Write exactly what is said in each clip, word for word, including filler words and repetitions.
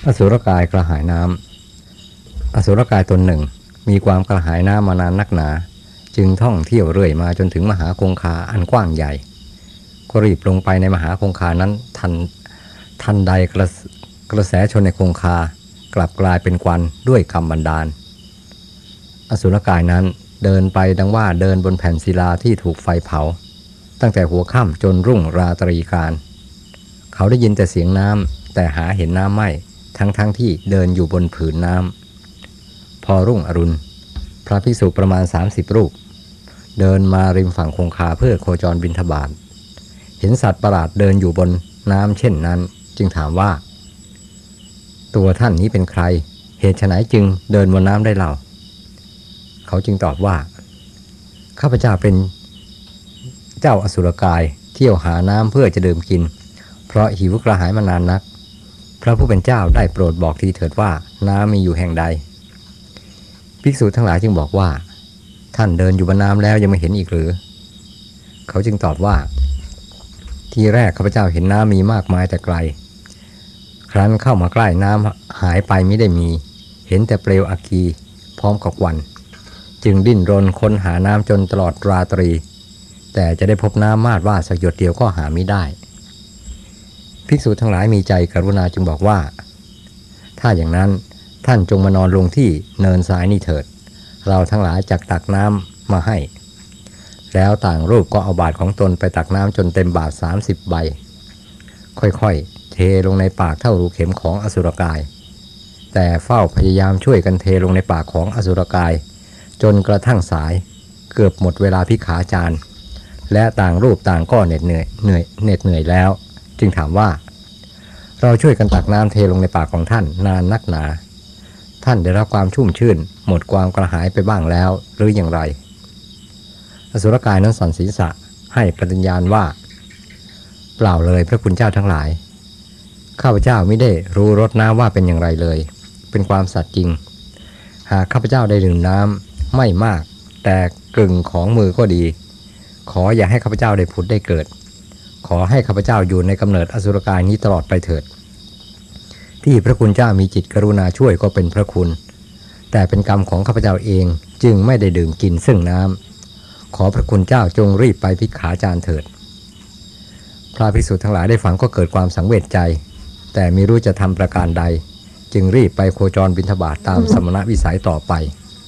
อสุรกายกระหายน้ำอสุรกายตนหนึ่งมีความกระหายน้ำมานานนักหนาจึงท่องเที่ยวเรื่อยมาจนถึงมหาคงคาอันกว้างใหญ่ก็รีบลงไปในมหาคงคานั้นทันทันใดกระกระแสชนในคงคากลับกลายเป็นควันด้วยคำบันดาลอสุรกายนั้นเดินไปดังว่าเดินบนแผ่นศิลาที่ถูกไฟเผาตั้งแต่หัวค่ำจนรุ่งราตรีการเขาได้ยินแต่เสียงน้ำแต่หาเห็นน้ำไม่ทั้งทั้งที่เดินอยู่บนผืนน้ำพอรุ่งอรุณพระภิกษุประมาณสามสิบรูปเดินมาริมฝั่งคงคาเพื่อโคจรบิณฑบาตเห็นสัตว์ประหลาดเดินอยู่บนน้ำเช่นนั้นจึงถามว่าตัวท่านนี้เป็นใครเหตุไฉนจึงเดินบนน้ำได้เล่าเขาจึงตอบว่าข้าพเจ้าเป็นเจ้าอสุรกายเที่ยวหาน้ำเพื่อจะดื่มกินเพราะหิวกระหายมานานนักพระผู้เป็นเจ้าได้โปรดบอกทีเถิดว่าน้ำมีอยู่แห่งใดภิกษุทั้งหลายจึงบอกว่าท่านเดินอยู่บนน้ำแล้วยังไม่เห็นอีกหรือเขาจึงตอบว่าทีแรกข้าพเจ้าเห็นน้ำมีมากมายแต่ไกลครั้นเข้ามาใกล้น้ำหายไปไม่ได้มีเห็นแต่เปลวอัคคีพร้อมกับควันจึงดิ้นรนค้นหาน้ำจนตลอดราตรีแต่จะได้พบน้ำมาดว่าสักหยดเดียวก็หาไม่ได้ภิกษุทั้งหลายมีใจกรุณาจึงบอกว่าถ้าอย่างนั้นท่านจงมานอนลงที่เนินทรายนี่เถิดเราทั้งหลายจักตักน้ำมาให้แล้วต่างรูปก็เอาบาตรของตนไปตักน้ำจนเต็มบาตรสามสิบใบค่อยๆเทลงในปากเท่ารูเข็มของอสุรกายแต่เฝ้าพยายามช่วยกันเทลงในปากของอสุรกายจนกระทั่งสายเกือบหมดเวลาพิขาจารและต่างรูปต่างก็เหน็ดเหนื่อยเหนื่อยเหน็ดเหนื่อยแล้วจึงถามว่าเราช่วยกันตักน้ำเทลงในปากของท่านนานนักหนาท่านได้รับความชุ่มชื่นหมดความกระหายไปบ้างแล้วหรืออย่างไรอสุรกายนั้นสั่นศีรษะให้ปฏิญญาณว่าเปล่าเลยพระคุณเจ้าทั้งหลายข้าพเจ้าไม่ได้รู้รสน้ำว่าเป็นอย่างไรเลยเป็นความสัตย์จริงหากข้าพเจ้าได้ดื่มน้ำไม่มากแต่กึ่งของมือก็ดีขออย่าให้ข้าพเจ้าได้ผุดได้เกิดขอให้ข้าพเจ้าอยู่ในกำเนิดอสุรกายนี้ตลอดไปเถิดที่พระคุณเจ้ามีจิตกรุณาช่วยก็เป็นพระคุณแต่เป็นกรรมของข้าพเจ้าเองจึงไม่ได้ดื่มกินซึ่งน้ำขอพระคุณเจ้าจงรีบไปภิกขาจารเถิดพระภิกษุทั้งหลายได้ฟังก็เกิดความสังเวชใจแต่ไม่รู้จะทำประการใดจึงรีบไปโคจรบิณฑบาตตามสมณวิสัยต่อไป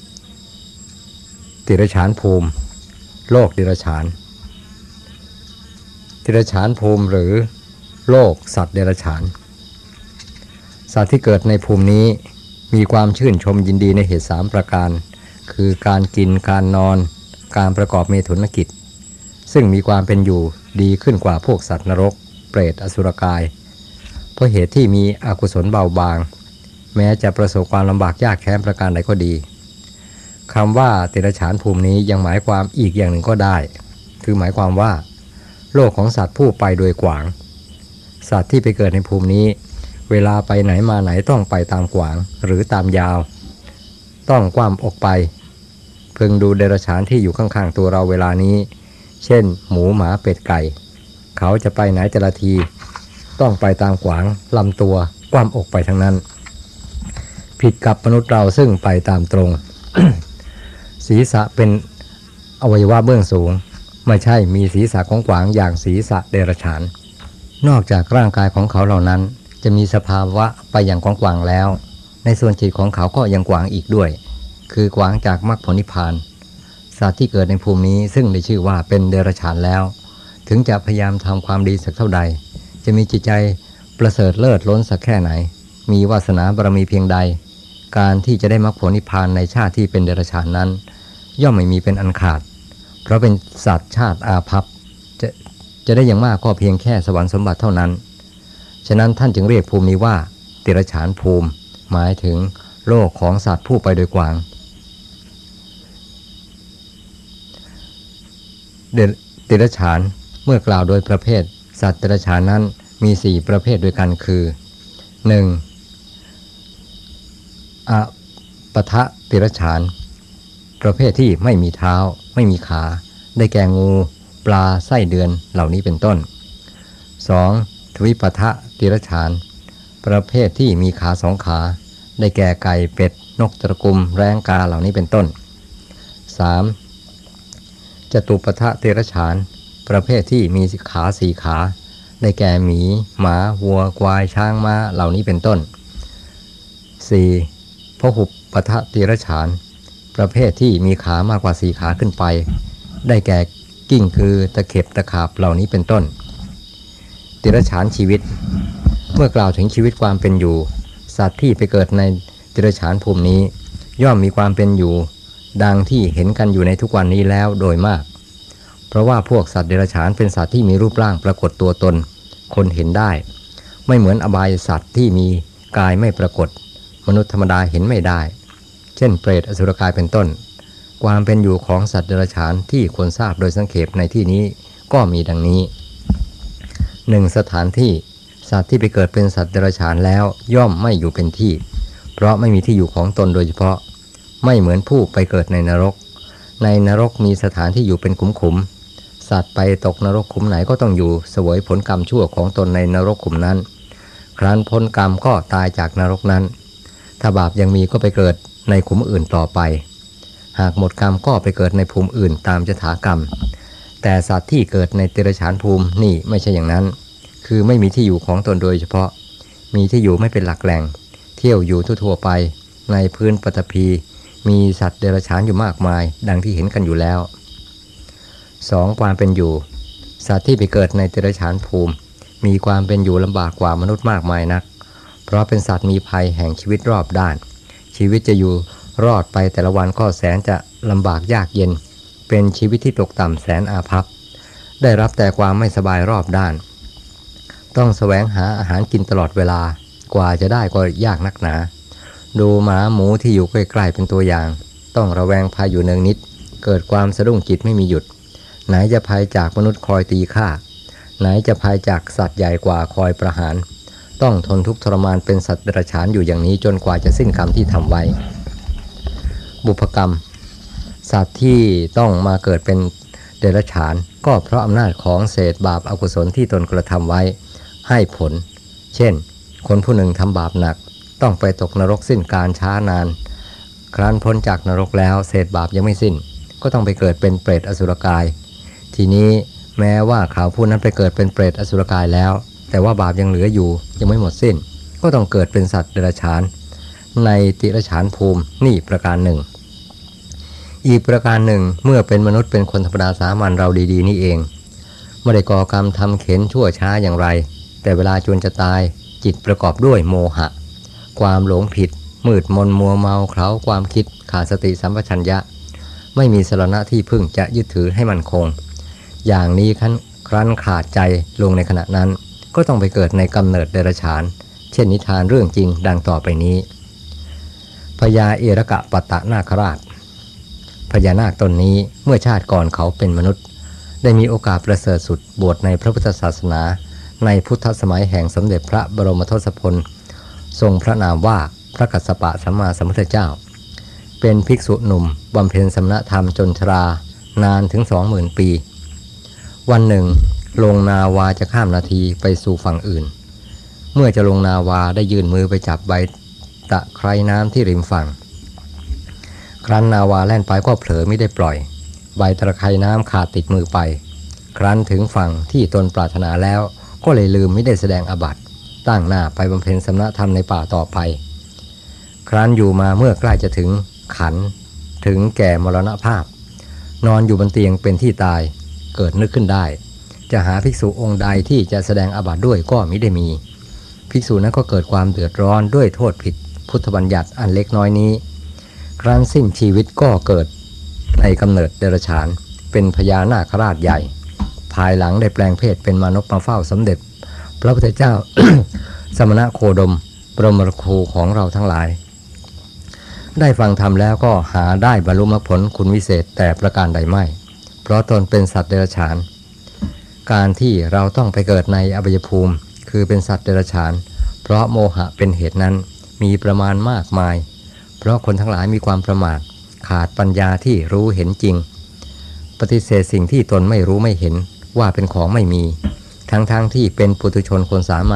ติรฉานภูมิโลกดิรฉานติรฉานภูมิหรือโลกสัตว์เดรัจฉานสัตว์ที่เกิดในภูมินี้มีความชื่นชมยินดีในเหตุสามประการคือการกินการนอนการประกอบเมถุนกิจซึ่งมีความเป็นอยู่ดีขึ้นกว่าพวกสัตว์นรกเปรตอสุรกายเพราะเหตุที่มีอกุศลเบาบางแม้จะประสบความลำบากยากแค้นประการใดก็ดีคำว่าติรฉานภูมินี้ยังหมายความอีกอย่างหนึ่งก็ได้คือหมายความว่าโลกของสัตว์ผู้ไปโดยกว้างสัตว์ที่ไปเกิดในภูมินี้เวลาไปไหนมาไหนต้องไปตามกว้างหรือตามยาวต้องกว้ามอกไปพึงดูเดรัจฉานที่อยู่ข้างๆตัวเราเวลานี้เช่นหมูหมาเป็ดไก่เขาจะไปไหนแต่ละทีต้องไปตามกว้างลำตัวกว้ามอกไปทั้งนั้นผิดกับมนุษย์เราซึ่งไปตามตรง ศีรษะเป็นอวัยวะเบื้องสูงไม่ใช่มีศีรษะของกว้างอย่างศีรษะเดรัจฉานนอกจากร่างกายของเขาเหล่านั้นจะมีสภาวะไปอย่างกว้างๆแล้วในส่วนจิตของเขาก็ยังกว้างอีกด้วยคือกว้างจากมรรคผลนิพพานสัตว์ที่เกิดในภูมินี้ซึ่งได้ชื่อว่าเป็นเดรัจฉานแล้วถึงจะพยายามทำความดีสักเท่าใดจะมีจิตใจประเสริฐเลิศล้นสักแค่ไหนมีวาสนาบารมีเพียงใดการที่จะได้มรรคผลนิพพานในชาติที่เป็นเดรัจฉานนั้นย่อมไม่มีเป็นอันขาดเพราะเป็นสัตว์ชาติอาภัพจะจะได้อย่างมากก็เพียงแค่สวรรค์สมบัติเท่านั้นฉะนั้นท่านจึงเรียกภูมินี้ว่าติรฉานภูมิหมายถึงโลกของสัตว์ผู้ไปโดยกว้างติรฉานเมื่อกล่าวโดยประเภทสัตว์ติรฉานนั้นมีสี่ประเภทด้วยกันคือ หนึ่ง. อปทะติรฉานประเภทที่ไม่มีเท้าไม่มีขาได้แก่งูปลาไส้เดือนเหล่านี้เป็นต้น สอง. ทวิปทะติรฉานปประเภทที่มีขาสองขาได้แก่ไก่เป็ดนกตระกุมแร้งกาเหล่านี้เป็นต้น สาม. จตุปทะเดรัจฉานประเภทที่มีขาสี่ขาได้แก่หมีหมาวัวควายช้างม้าเหล่านี้เป็นต้น สี่. พหุปทะเดรัจฉานประเภทที่มีขามากกว่าสี่ขาขึ้นไปได้แก่กิ้งคือตะเข็บตะขาบเหล่านี้เป็นต้นเดรัจฉานชีวิตเมื่อกล่าวถึงชีวิตความเป็นอยู่สัตว์ที่ไปเกิดในเดรัจฉานภูมินี้ย่อมมีความเป็นอยู่ดังที่เห็นกันอยู่ในทุกวันนี้แล้วโดยมากเพราะว่าพวกสัตว์เดรัจฉานเป็นสัตว์ที่มีรูปร่างปรากฏตัวตนคนเห็นได้ไม่เหมือนอบายสัตว์ที่มีกายไม่ปรากฏมนุษย์ธรรมดาเห็นไม่ได้เช่นเปรตอสุรกายเป็นต้นความเป็นอยู่ของสัตว์เดรัจฉานที่ควรทราบโดยสังเขปในที่นี้ก็มีดังนี้ หนึ่ง. สถานที่สัตว์ที่ไปเกิดเป็นสัตว์เดรัจฉานแล้วย่อมไม่อยู่เป็นที่เพราะไม่มีที่อยู่ของตนโดยเฉพาะไม่เหมือนผู้ไปเกิดในนรกในนรกมีสถานที่อยู่เป็นขุมๆสัตว์ไปตกนรกขุมไหนก็ต้องอยู่เสวยผลกรรมชั่วของตนในนรกขุมนั้นครั้นพ้นกรรมก็ตายจากนรกนั้นถ้าบาปยังมีก็ไปเกิดในขุมอื่นต่อไปหากหมดกรรมก็ไปเกิดในภูมิอื่นตามยถากรรมแต่สัตว์ที่เกิดในเดรัจฉานภูมินี่ไม่ใช่อย่างนั้นคือไม่มีที่อยู่ของตนโดยเฉพาะมีที่อยู่ไม่เป็นหลักแหล่งเที่ยวอยู่ทั่วๆไปในพื้นปฐพีมีสัตว์เดรัจฉานอยู่มากมายดังที่เห็นกันอยู่แล้ว สอง. ความเป็นอยู่สัตว์ที่ไปเกิดในเดรัจฉานภูมิมีความเป็นอยู่ลำบากกว่ามนุษย์มากมายนักเพราะเป็นสัตว์มีภัยแห่งชีวิตรอบด้านชีวิตจะอยู่รอดไปแต่ละวันก็แสนจะลำบากยากเย็นเป็นชีวิตที่ตกต่ำแสนอาภัพได้รับแต่ความไม่สบายรอบด้านต้องแสวงหาอาหารกินตลอดเวลากว่าจะได้ก็ยากนักหนาดูหมาหมูที่อยู่ใกล้ๆเป็นตัวอย่างต้องระแวงภัยอยู่เนืองนิดเกิดความสะดุ้งจิตไม่มีหยุดไหนจะภัยจากมนุษย์คอยตีฆ่าไหนจะภัยจากสัตว์ใหญ่กว่าคอยประหารต้องทนทุกข์ทรมานเป็นสัตว์เดรัจฉานอยู่อย่างนี้จนกว่าจะสิ้นกรรมที่ทำไว้บุพกรรมสัตว์ที่ต้องมาเกิดเป็นเดรัจฉานก็เพราะอำนาจของเศษบาปอกุศลที่ตนกระทำไว้ให้ผลเช่นคนผู้หนึ่งทำบาปหนักต้องไปตกนรกสิ้นการช้านานครั้นพ้นจากนรกแล้วเศษบาปยังไม่สิ้นก็ต้องไปเกิดเป็นเปรตอสุรกายทีนี้แม้ว่าเขาผู้นั้นไปเกิดเป็นเปรตอสุรกายแล้วแต่ว่าบาปยังเหลืออยู่ยังไม่หมดสิ้นก็ต้องเกิดเป็นสัตว์เดรัจฉานในติรัจฉานภูมินี่ประการหนึ่งอีกประการหนึ่งเมื่อเป็นมนุษย์เป็นคนธรรมดาสามัญเราดีๆนี่เองไม่ได้ก่อกรรมทำเข็นชั่วช้าอย่างไรแต่เวลาจวนจะตายจิตประกอบด้วยโมหะความหลงผิดมืดมนมัวเมาเคล้าความคิดขาดสติสัมปชัญญะไม่มีสรณะที่พึ่งจะยึดถือให้มั่นคงอย่างนี้ครั้นขาดใจลงในขณะนั้นก็ต้องไปเกิดในกำเนิดเดรัจฉานเช่นนิทานเรื่องจริงดังต่อไปนี้พญาเอรกะปตะนาคราชพญานาคตนนี้เมื่อชาติก่อนเขาเป็นมนุษย์ได้มีโอกาสประเสริฐสุดบวชในพระพุทธศาสนาในพุทธสมัยแห่งสมเด็จพระบรมทศพลทรงพระนามว่าพระกัสสปะสัมมาสัมพุทธเจ้าเป็นภิกษุหนุ่มบำเพ็ญสมณธรรมจนชรานานถึงสองหมื่นปีวันหนึ่งลงนาวาจะข้ามนาทีไปสู่ฝั่งอื่นเมื่อจะลงนาวาได้ยื่นมือไปจับใบตะไคร่น้ำที่ริมฝั่งครั้นนาวาแล่นไปก็เผลอไม่ได้ปล่อยใบตะไคร่น้ำขาดติดมือไปครั้นถึงฝั่งที่ตนปรารถนาแล้วก็เลยลืมไม่ได้แสดงอาบัติตั้งหน้าไปบำเพ็ญสมณธรรมในป่าต่อไปครั้นอยู่มาเมื่อใกล้จะถึงขันถึงแก่มรณภาพนอนอยู่บนเตียงเป็นที่ตายเกิดนึกขึ้นได้จะหาภิกษุองค์ใดที่จะแสดงอาบัติด้วยก็มิได้มีภิกษุนั้นก็เกิดความเดือดร้อนด้วยโทษผิดพุทธบัญญัติอันเล็กน้อยนี้ครั้นสิ้นชีวิตก็เกิดในกำเนิดเดรัจฉานเป็นพญานาคราชใหญ่ภายหลังได้แปลงเพศเป็นมนุษย์มาเฝ้าสมเด็จพระพุทธเจ้า สมณโคดมบรมครูของเราทั้งหลายได้ฟังธรรมแล้วก็หาได้บรรลุมรรคผลคุณวิเศษแต่ประการใดไม่เพราะตนเป็นสัตว์เดรัจฉานการที่เราต้องไปเกิดในอบายภูมิคือเป็นสัตว์เดรัจฉานเพราะโมหะเป็นเหตุนั้นมีประมาณมากมายเพราะคนทั้งหลายมีความประมาทขาดปัญญาที่รู้เห็นจริงปฏิเสธสิ่งที่ตนไม่รู้ไม่เห็นว่าเป็นของไม่มีทั้งๆ ท, ที่เป็นปุถุชนคนสามัญ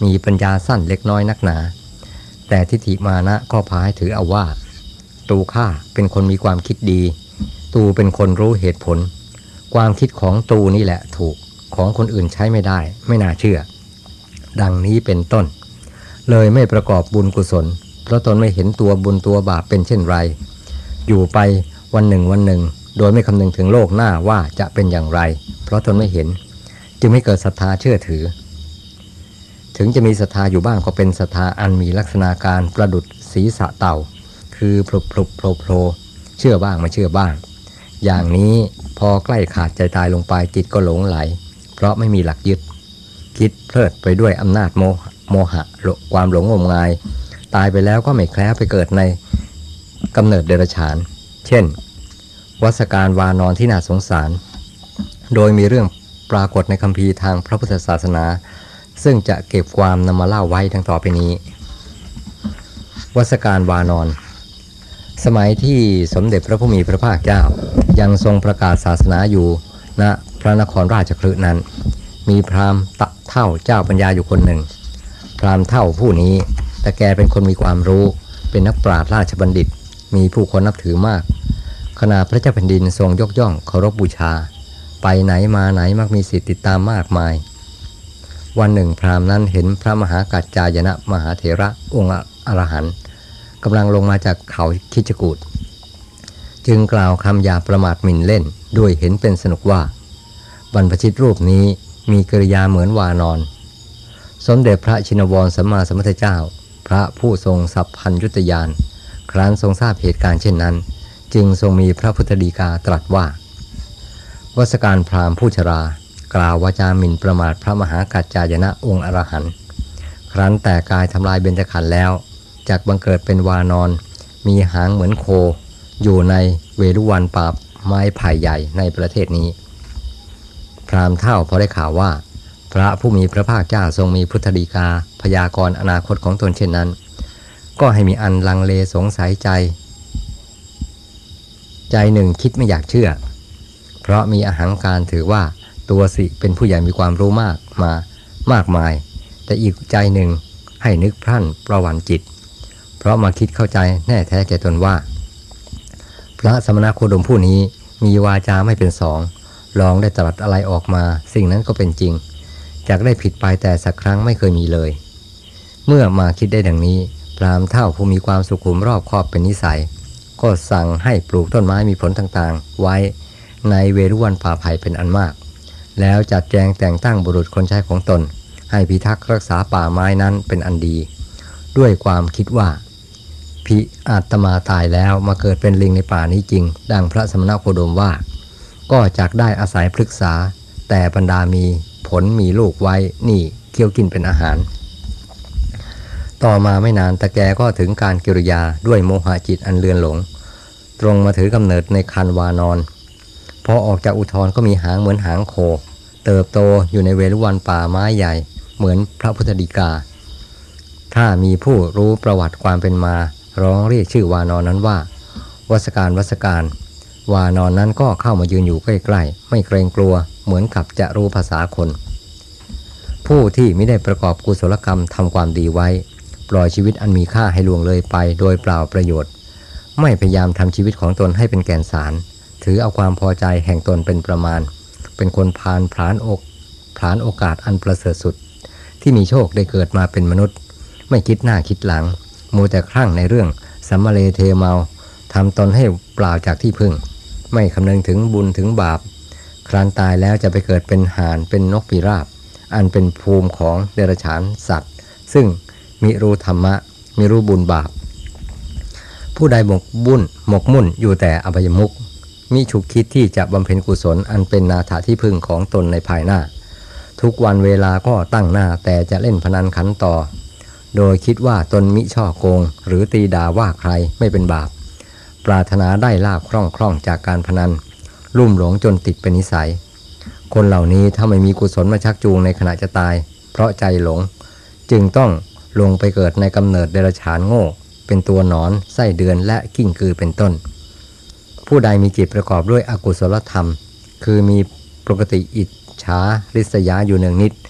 มีปัญญาสั้นเล็กน้อยนักหนาแต่ทิฏฐิมานะก็พาให้ถือเอาว่าตูข้าเป็นคนมีความคิดดีตูเป็นคนรู้เหตุผลความคิดของตูนี่แหละถูกของคนอื่นใช้ไม่ได้ไม่น่าเชื่อดังนี้เป็นต้นเลยไม่ประกอบบุญกุศลเพราะตนไม่เห็นตัวบุญตัวบาปเป็นเช่นไรอยู่ไปวันหนึ่งวันหนึ่งโดยไม่คำนึงถึงโลกหน้าว่าจะเป็นอย่างไรเพราะตนไม่เห็นจึงไม่เกิดศรัทธาเชื่อถือถึงจะมีศรัทธาอยู่บ้างก็เป็นศรัทธาอันมีลักษณะการประดุจศีรษะเต่าคือพลุบพลุบโผล่โผล่เชื่อบ้างไม่เชื่อบ้างอย่างนี้พอใกล้ขาดใจตายลงไปจิตก็หลงไหลเพราะไม่มีหลักยึดคิดเพลิดไปด้วยอำนาจโมโมหะความหลงงมงายตายไปแล้วก็ไม่แคล้วไปเกิดในกำเนิดเดรัจฉานเช่นวัสการวานอนที่น่าสงสารโดยมีเรื่องปรากฏในคัมภีร์ทางพระพุทธศาสนาซึ่งจะเก็บความนำมาเล่าไว้ดังต่อไปนี้วัสการวานอนสมัยที่สมเด็จพระผู้มีพระภาคเจ้ายังทรงประกาศศาสนาอยู่ณพระนครราชคฤห์นั้นมีพราหมณ์ตะเท่าเจ้าปัญญาอยู่คนหนึ่งพราหมณ์เท่าผู้นี้แต่แกเป็นคนมีความรู้เป็นนักปราชญ์ราชบัณฑิตมีผู้คนนับถือมากขณะพระเจ้าแผ่นดินทรงยกย่องเคารพบูชาไปไหนมาไหนมักมีสิทธิติดตามมากมายวันหนึ่งพราหมณ์นั้นเห็นพระมหากัจจายนะมหาเถระองค์อรหันต์กำลังลงมาจากเขาคิชกูฏจึงกล่าวคำหยาประมาทหมิ่นเล่นด้วยเห็นเป็นสนุกว่าบรรพชิตรูปนี้มีกิริยาเหมือนวานอนสมเด็จพระชินวรสัมมาสัมพุทธเจ้าพระผู้ทรงสัพพัญญุตญาณครั้นทรงทราบเหตุการณ์เช่นนั้นจึงทรงมีพระพุทธฎีกาตรัสว่าวัสการพราหมณ์ผู้ชรากล่าววาจาหมิ่นประมาทพระมหากัจจายนะองค์อรหันต์ครั้นแต่กายทำลายเบญจขันธ์แล้วจากบังเกิดเป็นวานอนมีหางเหมือนโคอยู่ในเวรุวันป่าไม้ไผ่ใหญ่ในประเทศนี้พราหมณ์เฒ่าพอได้ข่าวว่าพระผู้มีพระภาคเจ้าทรงมีพุทธฎีกาพยากรณ์อนาคตของตนเช่นนั้นก็ให้มีอันลังเลสงสัยใจใจหนึ่งคิดไม่อยากเชื่อเพราะมีอหังการถือว่าตัวสิเป็นผู้ใหญ่มีความรู้มากมามากมายแต่อีกใจหนึ่งให้นึกพรั่นประวันจิตเพราะมาคิดเข้าใจแน่แท้แก่ตนว่าพระสมณโคดมผู้นี้มีวาจาไม่เป็นสองลองได้ตรัสอะไรออกมาสิ่งนั้นก็เป็นจริงจากได้ผิดไปแต่สักครั้งไม่เคยมีเลยเมื่อมาคิดได้ดังนี้พราหมณ์เฒ่าผู้มีความสุขุมรอบคอบเป็นนิสัยก็สั่งให้ปลูกต้นไม้มีผลต่างๆไว้ในเวรุวันป่าไผ่เป็นอันมากแล้วจัดแจงแต่งตั้งบุรุษคนใช้ของตนให้พิทักษ์รักษาป่าไม้นั้นเป็นอันดีด้วยความคิดว่าพิอาตมาตายแล้วมาเกิดเป็นลิงในป่านี้จริงดังพระสมณโคดมว่าก็จักได้อาศัยพฤกษาแต่บรรดามีผลมีลูกไว้นี่เคี้ยวกินเป็นอาหารต่อมาไม่นานตะแกก็ถึงการกิริยาด้วยโมหะจิตอันเลือนหลงตรงมาถือกำเนิดในคันวานอนพอออกจากอุทธรก็มีหางเหมือนหางโคเติบโตอยู่ในเวรุวันป่าไม้ใหญ่เหมือนพระพุทธฎีกาถ้ามีผู้รู้ประวัติความเป็นมาร้องเรียกชื่อวานอนนั้นว่าวัสการวัสการวานอนนั้นก็เข้ามายืนอยู่ใกล้ๆไม่เกรงกลัวเหมือนกับจะรู้ภาษาคนผู้ที่ไม่ได้ประกอบกุศลกรรมทำความดีไว้ปล่อยชีวิตอันมีค่าให้ล่วงเลยไปโดยเปล่าประโยชน์ไม่พยายามทำชีวิตของตนให้เป็นแก่นสารถือเอาความพอใจแห่งตนเป็นประมาณเป็นคนพาลพรานอกพรานโอกาสอันประเสริฐสุดที่มีโชคได้เกิดมาเป็นมนุษย์ไม่คิดหน้าคิดหลังมัวแต่คลั่งในเรื่องสัมมาเลเทเมาทำตนให้เปล่าจากที่พึ่งไม่คำนึงถึงบุญถึงบาปครานตายแล้วจะไปเกิดเป็นห่านเป็นนกพิราบอันเป็นภูมิของเดรัจฉานสัตว์ซึ่งมิรู้ธรรมะมิรู้บุญบาปผู้ใดหมกบุญหมกมุ่นอยู่แต่อบายมุขมิฉุกคิดที่จะบำเพ็ญกุศลอันเป็นนาถที่พึ่งของตนในภายหน้าทุกวันเวลาก็ตั้งหน้าแต่จะเล่นพนันขันต่อโดยคิดว่าตนมิช่อโกงหรือตีด่าว่าใครไม่เป็นบาปปรารถนาได้ลาภคล่องคล่องจากการพนันลุ่มหลงจนติดเป็นนิสัยคนเหล่านี้ถ้าไม่มีกุศลมาชักจูงในขณะจะตายเพราะใจหลงจึงต้องลงไปเกิดในกำเนิดเดรัจฉานโง่เป็นตัวหนอนไส้เดือนและกิ้งกือเป็นต้นผู้ใดมีจิตประกอบด้วยอกุศลธรรมคือมีปกติอิจฉาริษยาอยู่เนืองนิด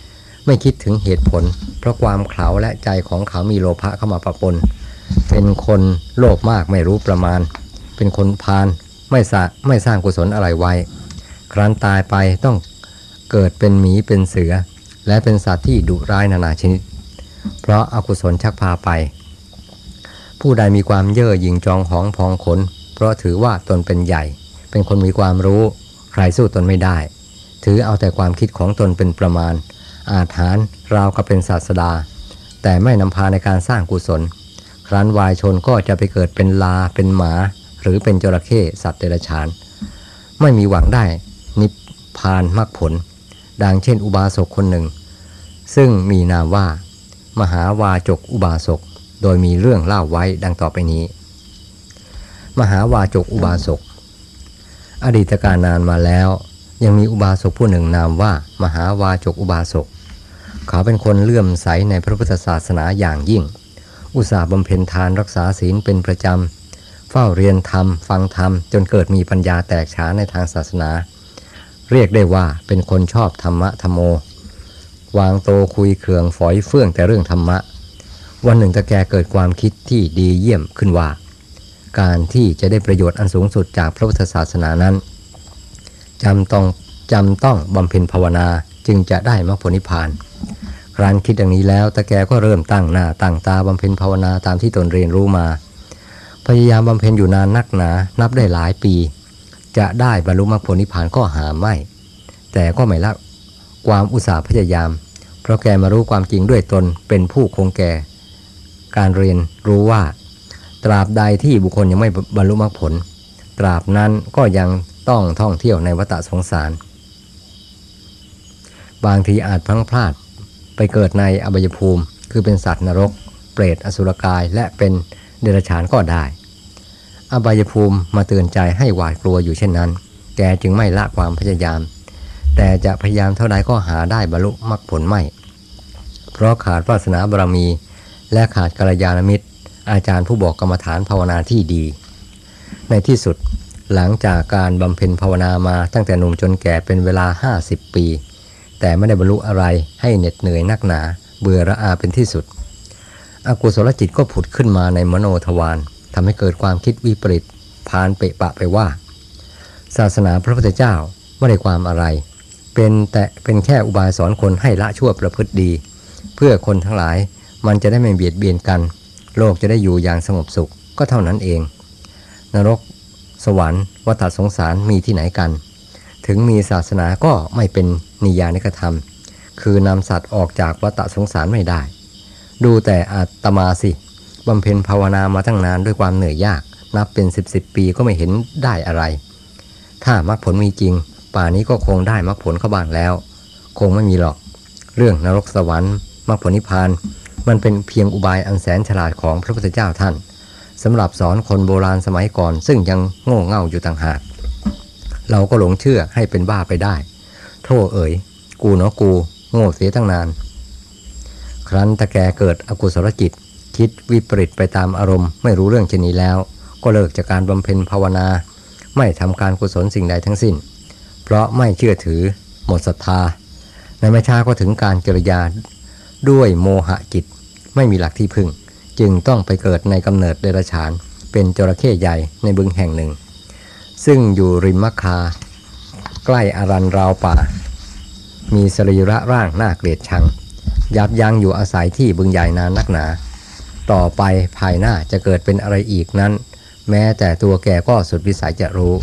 ไม่คิดถึงเหตุผลเพราะความเขลาและใจของเขามีโลภะเข้ามาปะปนเป็นคนโลภมากไม่รู้ประมาณเป็นคนพาลไม่สะไม่สร้างกุศลอะไรไว้ครั้นตายไปต้องเกิดเป็นหมีเป็นเสือและเป็นสัตว์ที่ดุร้ายนานาชนิดเพราะอกุศลชักพาไปผู้ใดมีความเย่อหยิ่งจองหองพองขนเพราะถือว่าตนเป็นใหญ่เป็นคนมีความรู้ใครสู้ตนไม่ได้ถือเอาแต่ความคิดของตนเป็นประมาณอาถรรพ์ราวกับเป็นศาสดาแต่ไม่นำพาในการสร้างกุศลครั้นวายชนก็จะไปเกิดเป็นลาเป็นหมาหรือเป็นจระเข้สัตว์เดรัจฉานไม่มีหวังได้นิพพานมรรคผลดังเช่นอุบาสกคนหนึ่งซึ่งมีนามว่ามหาวาจกอุบาสกโดยมีเรื่องเล่าไว้ดังต่อไปนี้มหาวาจกอุบาสกอดีตการนานมาแล้วยังมีอุบาสกผู้หนึ่งนามว่ามหาวาจกอุบาสกเขาเป็นคนเลื่อมใสในพระพุทธศาสนาอย่างยิ่งอุตส่าห์บำเพ็ญทานรักษาศีลเป็นประจำเฝ้าเรียนธรรมฟังธรรมจนเกิดมีปัญญาแตกฉานในทางศาสนาเรียกได้ว่าเป็นคนชอบธรรมะธรรมโมวางโตคุยเคืองฝอยเฟื่องแต่เรื่องธรรมะวันหนึ่งตะแกเกิดความคิดที่ดีเยี่ยมขึ้นว่าการที่จะได้ประโยชน์อันสูงสุดจากพระพุทธศาสนานั้นจำต้องจำต้องบำเพ็ญภาวนาจึงจะได้มรรคผลนิพพานครั้นคิดอย่างนี้แล้วตะแกก็เริ่มตั้งหน้าตั้งตาบำเพ็ญภาวนาตามที่ตนเรียนรู้มาพยายามบำเพ็ญอยู่นานนักหนานับได้หลายปีจะได้บรรลุมรรคผลนิพพานก็หาไม่แต่ก็ไม่ละความอุตสาห์พยายามเพราะแกมารู้ความจริงด้วยตนเป็นผู้คงแก่การเรียนรู้ว่าตราบใดที่บุคคลยังไม่บรรลุมรรคผลตราบนั้นก็ยังต้องท่องเที่ยวในวัฏสงสารบางทีอาจพลั้งพลาดไปเกิดในอบายภูมิคือเป็นสัตว์นรกเปรตอสุรกายและเป็นเดรัจฉานก็ได้อบายภูมิมาเตือนใจให้หวาดกลัวอยู่เช่นนั้นแกจึงไม่ละความพยายามแต่จะพยายามเท่าใดก็หาได้บรรลุมรรคผลไม่เพราะขาดวาสนาบารมีและขาดกัลยาณมิตรอาจารย์ผู้บอกกรรมฐานภาวนาที่ดีในที่สุดหลังจากการบำเพ็ญภาวนามาตั้งแต่หนุ่มจนแก่เป็นเวลาห้าสิบปีแต่ไม่ได้บรรลุอะไรให้เหน็ดเหนื่อยนักหนาเบื่อระอาเป็นที่สุดอกุศลจิตก็ผุดขึ้นมาในมโนทวารทำให้เกิดความคิดวิปริตพานเปะปะไปว่าศาสนาพระพุทธเจ้าไม่ได้ความอะไรเป็นแต่เป็นแค่อุบายสอนคนให้ละชั่วประพฤติดีเพื่อคนทั้งหลายมันจะได้ไม่เบียดเบียนกันโลกจะได้อยู่อย่างสงบสุขก็เท่านั้นเองนรกสวรรค์วัฏสงสารมีที่ไหนกันถึงมีศาสนาก็ไม่เป็นนิยานิกธรรมคือนำสัตว์ออกจากวัฏสงสารไม่ได้ดูแต่อาตมาสิบำเพ็ญภาวนามาตั้งนานด้วยความเหนื่อยยากนับเป็นสิบสิบปีก็ไม่เห็นได้อะไรถ้ามรรคผลมีจริงป่านี้ก็คงได้มรรคผลเข้าบ้างแล้วคงไม่มีหรอกเรื่องนรกสวรรค์มรรคผลนิพพานมันเป็นเพียงอุบายอันแสนฉลาดของพระพุทธเจ้าท่านสำหรับสอนคนโบราณสมัยก่อนซึ่งยังโง่เง่าอยู่ต่างหากเราก็หลงเชื่อให้เป็นบ้าไปได้โธ่เอ๋ยกูเนาะกูโง่เสียตั้งนานครั้นตะแกเกิดอกุศลจิตคิดวิปริตไปตามอารมณ์ไม่รู้เรื่องเช่นนี้แล้วก็เลิกจากการบำเพ็ญภาวนาไม่ทำการกุศลสิ่งใดทั้งสิ้นเพราะไม่เชื่อถือหมดศรัทธาในไม่ช้าก็ถึงการกิริยาด้วยโมหะจิตไม่มีหลักที่พึ่งจึงต้องไปเกิดในกำเนิดเดรัจฉานเป็นจระเข้ใหญ่ในบึงแห่งหนึ่งซึ่งอยู่ริมมะคาใกล้อารันราวป่ามีสรีระร่างน่าเกลียดชังยับยั้งอยู่อาศัยที่บึงใหญ่นานนักหนาต่อไปภายหน้าจะเกิดเป็นอะไรอีกนั้นแม้แต่ตัวแกก็สุดวิสัยจะรู้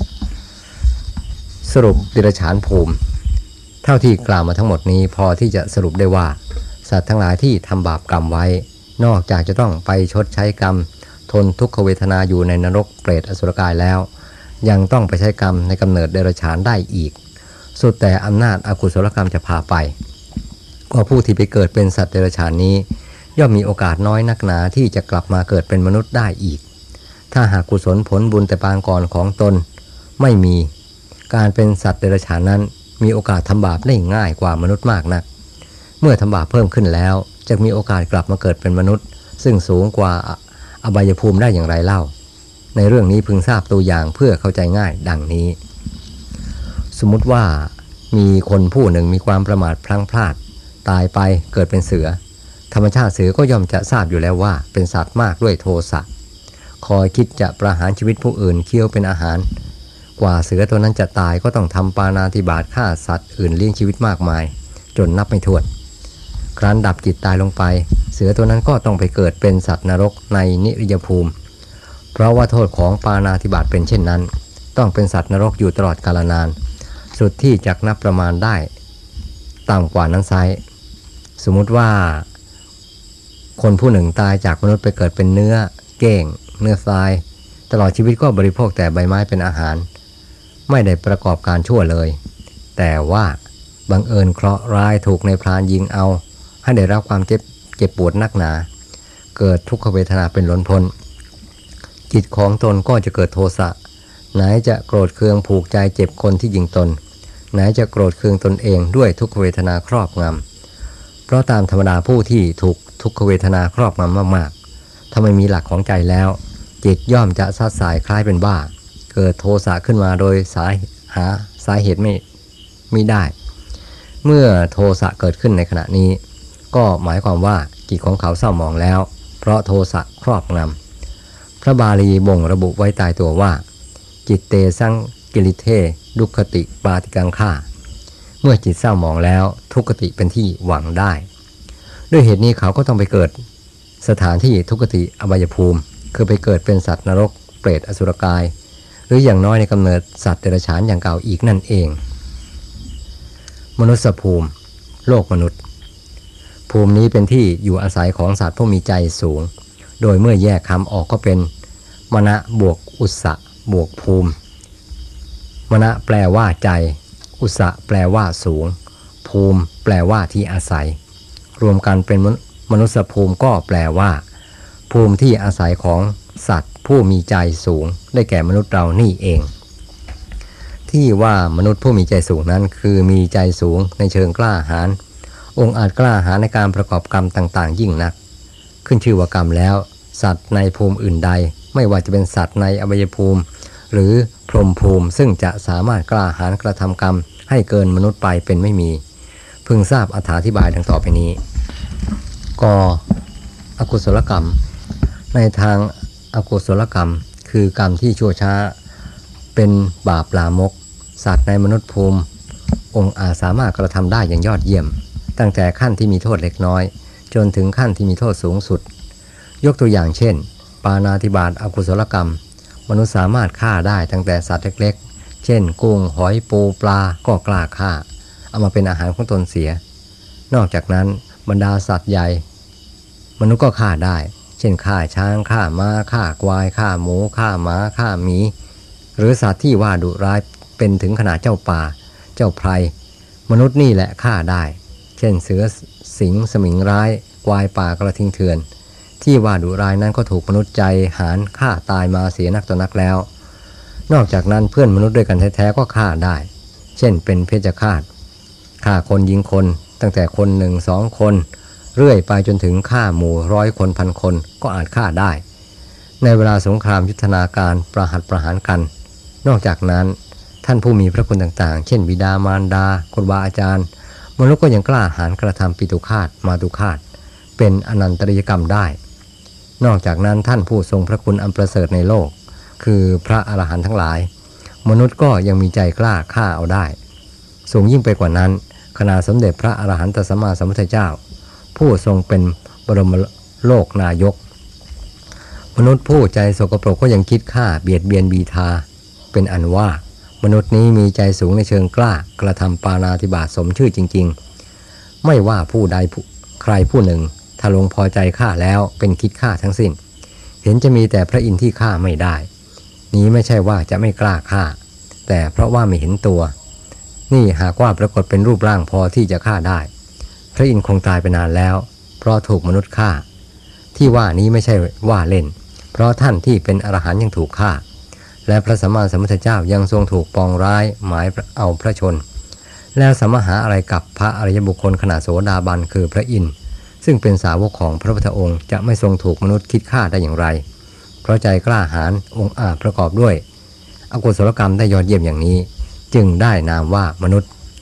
สรุปเดรัจฉานภูมิเท่าที่กล่าวมาทั้งหมดนี้พอที่จะสรุปได้ว่าสัตว์ทั้งหลายที่ทำบาปกรรมไว้นอกจากจะต้องไปชดใช้กรรมทนทุกขเวทนาอยู่ในนรกเปรตอสุรกายแล้วยังต้องไปใช้กรรมในกำเนิดเดรัจฉานได้อีกสุดแต่อำนาจอกุศลกรรมจะพาไปก็ผู้ที่ไปเกิดเป็นสัตว์เดรัจฉานนี้ย่อมมีโอกาสน้อยนักหนาที่จะกลับมาเกิดเป็นมนุษย์ได้อีกถ้าหากกุศลผลบุญแต่ปางก่อนของตนไม่มีการเป็นสัตว์เดรัจฉานนั้นมีโอกาสทำบาปได้ง่ายกว่ามนุษย์มากนักเมื่อทำบาปเพิ่มขึ้นแล้วจะมีโอกาสกลับมาเกิดเป็นมนุษย์ซึ่งสูงกว่าอบายภูมิได้อย่างไรเล่าในเรื่องนี้พึงทราบตัวอย่างเพื่อเข้าใจง่ายดังนี้สมมุติว่ามีคนผู้หนึ่งมีความประมาทพลั้งพลาดตายไปเกิดเป็นเสือธรรมชาติเสือก็ย่อมจะทราบอยู่แล้วว่าเป็นสัตว์มากด้วยโทสะคอยคิดจะประหารชีวิตผู้อื่นเคี้ยวเป็นอาหารกว่าเสือตัวนั้นจะตายก็ต้องทำปาณาติบาตฆ่าสัตว์อื่นเลี้ยงชีวิตมากมายจนนับไม่ถ้วนครั้นดับจิตตายลงไปเสือตัวนั้นก็ต้องไปเกิดเป็นสัตว์นรกในนิริยภูมิเพราะว่าโทษของปาณาติบาตเป็นเช่นนั้นต้องเป็นสัตว์นรกอยู่ตลอดกาลนานสุดที่จะนับประมาณได้ต่ำกว่านั้นไซสมมุติว่าคนผู้หนึ่งตายจากมนุษย์ไปเกิดเป็นเนื้อเก้งเนื้อทรายตลอดชีวิตก็บริโภคแต่ใบไม้เป็นอาหารไม่ได้ประกอบการชั่วเลยแต่ว่าบังเอิญเคราะห์ร้ายถูกในพรานยิงเอาให้ได้รับความเจ็บเจ็บปวดนักหนาเกิดทุกขเวทนาเป็นล้นพ้นจิตของตนก็จะเกิดโทสะไหนจะโกรธเคืองผูกใจเจ็บคนที่ยิงตนไหนจะโกรธเคืองตนเองด้วยทุกขเวทนาครอบงำเพราะตามธรรมดาผู้ที่ถูกทุกขเวทนาครอบงำมากๆถ้าไม่มีหลักของใจแล้วจิตย่อมจะซัดสายคล้ายเป็นบ้าเกิดโทสะขึ้นมาโดยสาหาสาเหตุไม่ไม่ได้เมื่อโทสะเกิดขึ้นในขณะนี้ก็หมายความว่าจิตของเขาเศร้าหมองแล้วเพราะโทสะครอบงำพระบาลีบ่งระบุไว้ตายตัวว่าจิตเตสังกิริเทดุขติปาติกังฆาเมื่อจิตเศร้าหมองแล้วทุกขติเป็นที่หวังได้ด้วยเหตุนี้เขาก็ต้องไปเกิดสถานที่ทุกขติอบายภูมิคือไปเกิดเป็นสัตว์นรกเปรตอสุรกายหรืออย่างน้อยในกำเนิดสัตว์เดรัจฉานอย่างเก่าอีกนั่นเองมนุษยภูมิโลกมนุษย์ภูมินี้เป็นที่อยู่อาศัยของสัตว์ผู้มีใจสูงโดยเมื่อแยกคำออกก็เป็นมนะบวกอุสสะบวกภูมิมนะแปลว่าใจอุสสะแปลว่าสูงภูมิแปลว่าที่อาศัยรวมกันเป็นมนุษยภูมิก็แปลว่าภูมิที่อาศัยของสัตว์ผู้มีใจสูงได้แก่มนุษย์เรานี่เองที่ว่ามนุษย์ผู้มีใจสูงนั้นคือมีใจสูงในเชิงกล้าหาญองค์อาจกล้าหาญในการประกอบกรรมต่างๆยิ่งนักขึ้นชื่อว่ากรรมแล้วสัตว์ในภูมิอื่นใดไม่ว่าจะเป็นสัตว์ในอบายภูมิหรือพรหมภูมิซึ่งจะสามารถกล้าหาญกระทำกรรมให้เกินมนุษย์ไปเป็นไม่มีพึงทราบอธิบายดังต่อไปนี้กอกุศลกรรมในทางอกุศลกรรมคือกรรมที่ชั่วช้าเป็นบาปลามกสัตว์ในมนุษย์ภูมิองค์อาจสามารถกระทำได้อย่างยอดเยี่ยมตั้งแต่ขั้นที่มีโทษเล็กน้อยจนถึงขั้นที่มีโทษสูงสุดยกตัวอย่างเช่นปาณาติบาตอกุศลกรรมมนุษย์สามารถฆ่าได้ตั้งแต่สัตว์เล็กๆเช่นกุ้งหอยปูปลาก็กล้าฆ่าเอามาเป็นอาหารของตนเสียนอกจากนั้นบรรดาสัตว์ใหญ่มนุษย์ก็ฆ่าได้เช่นฆ่าช้างฆ่าม้าฆ่าควายฆ่าหมูฆ่าม้าฆ่าหมีหรือสัตว์ที่ว่าดุร้ายเป็นถึงขนาดเจ้าป่าเจ้าไพรมนุษย์นี่แหละฆ่าได้เช่นเสือสิงห์สมิงร้ายควายป่ากระทิงเถื่อนที่ว่าดุร้ายนั้นก็ถูกมนุษย์ใจหาญฆ่าตายมาเสียนักต่อนักแล้วนอกจากนั้นเพื่อนมนุษย์ด้วยกันแท้ๆก็ฆ่าได้เช่นเป็นเพชฌฆาตฆ่าคนยิงคนตั้งแต่คนหนึ่งสองคนเรื่อยไปจนถึงฆ่าหมู่ร้อยคนพันคนก็อาจฆ่าได้ในเวลาสงครามยุทธนาการประหัตประหารกันนอกจากนั้นท่านผู้มีพระคุณต่างๆเช่นบิดามารดาครูบาอาจารย์มนุษย์ก็ยังกล้าหาญกระทำปิตุฆาตมาตุฆาตเป็นอนันตริยกรรมได้นอกจากนั้นท่านผู้ทรงพระคุณอันประเสริฐในโลกคือพระอรหันต์ทั้งหลายมนุษย์ก็ยังมีใจกล้าฆ่าเอาได้สูงยิ่งไปกว่านั้นขณะสมเด็จพระอรหันตสัมมาสัมพุทธเจ้าผู้ทรงเป็นบรมโลกนายกมนุษย์ผู้ใจสกปรกก็ยังคิดฆ่าเบียดเบียนบีทาเป็นอันว่ามนุษย์นี้มีใจสูงในเชิงกล้ากระทำปาณาติบาตสมชื่อจริงๆไม่ว่าผู้ใดใครผู้หนึ่งถ้าลงพอใจฆ่าแล้วเป็นคิดฆ่าทั้งสิ้นเห็นจะมีแต่พระอินทร์ที่ฆ่าไม่ได้นี้ไม่ใช่ว่าจะไม่กล้าฆ่าแต่เพราะว่าไม่เห็นตัวนี่หากว่าปรากฏเป็นรูปร่างพอที่จะฆ่าได้พระอินทร์คงตายไปนานแล้วเพราะถูกมนุษย์ฆ่าที่ว่านี้ไม่ใช่ว่าเล่นเพราะท่านที่เป็นอรหันต์ยังถูกฆ่าและพระสัมมาสัมพุทธเจ้ายังทรงถูกปองร้ายหมายเอาพระชนแล้วสมหาอะไรกับพระอริยบุคคลขณะโสดาบันคือพระอินทร์ซึ่งเป็นสาวกของพระพุทธองค์จะไม่ทรงถูกมนุษย์คิดฆ่าได้อย่างไรเพราะใจกล้าหาญองค์อาจประกอบด้วยอกุศลกรรมได้ยอดเยี่ยมอย่างนี้จึงได้นามว่ามนุษย์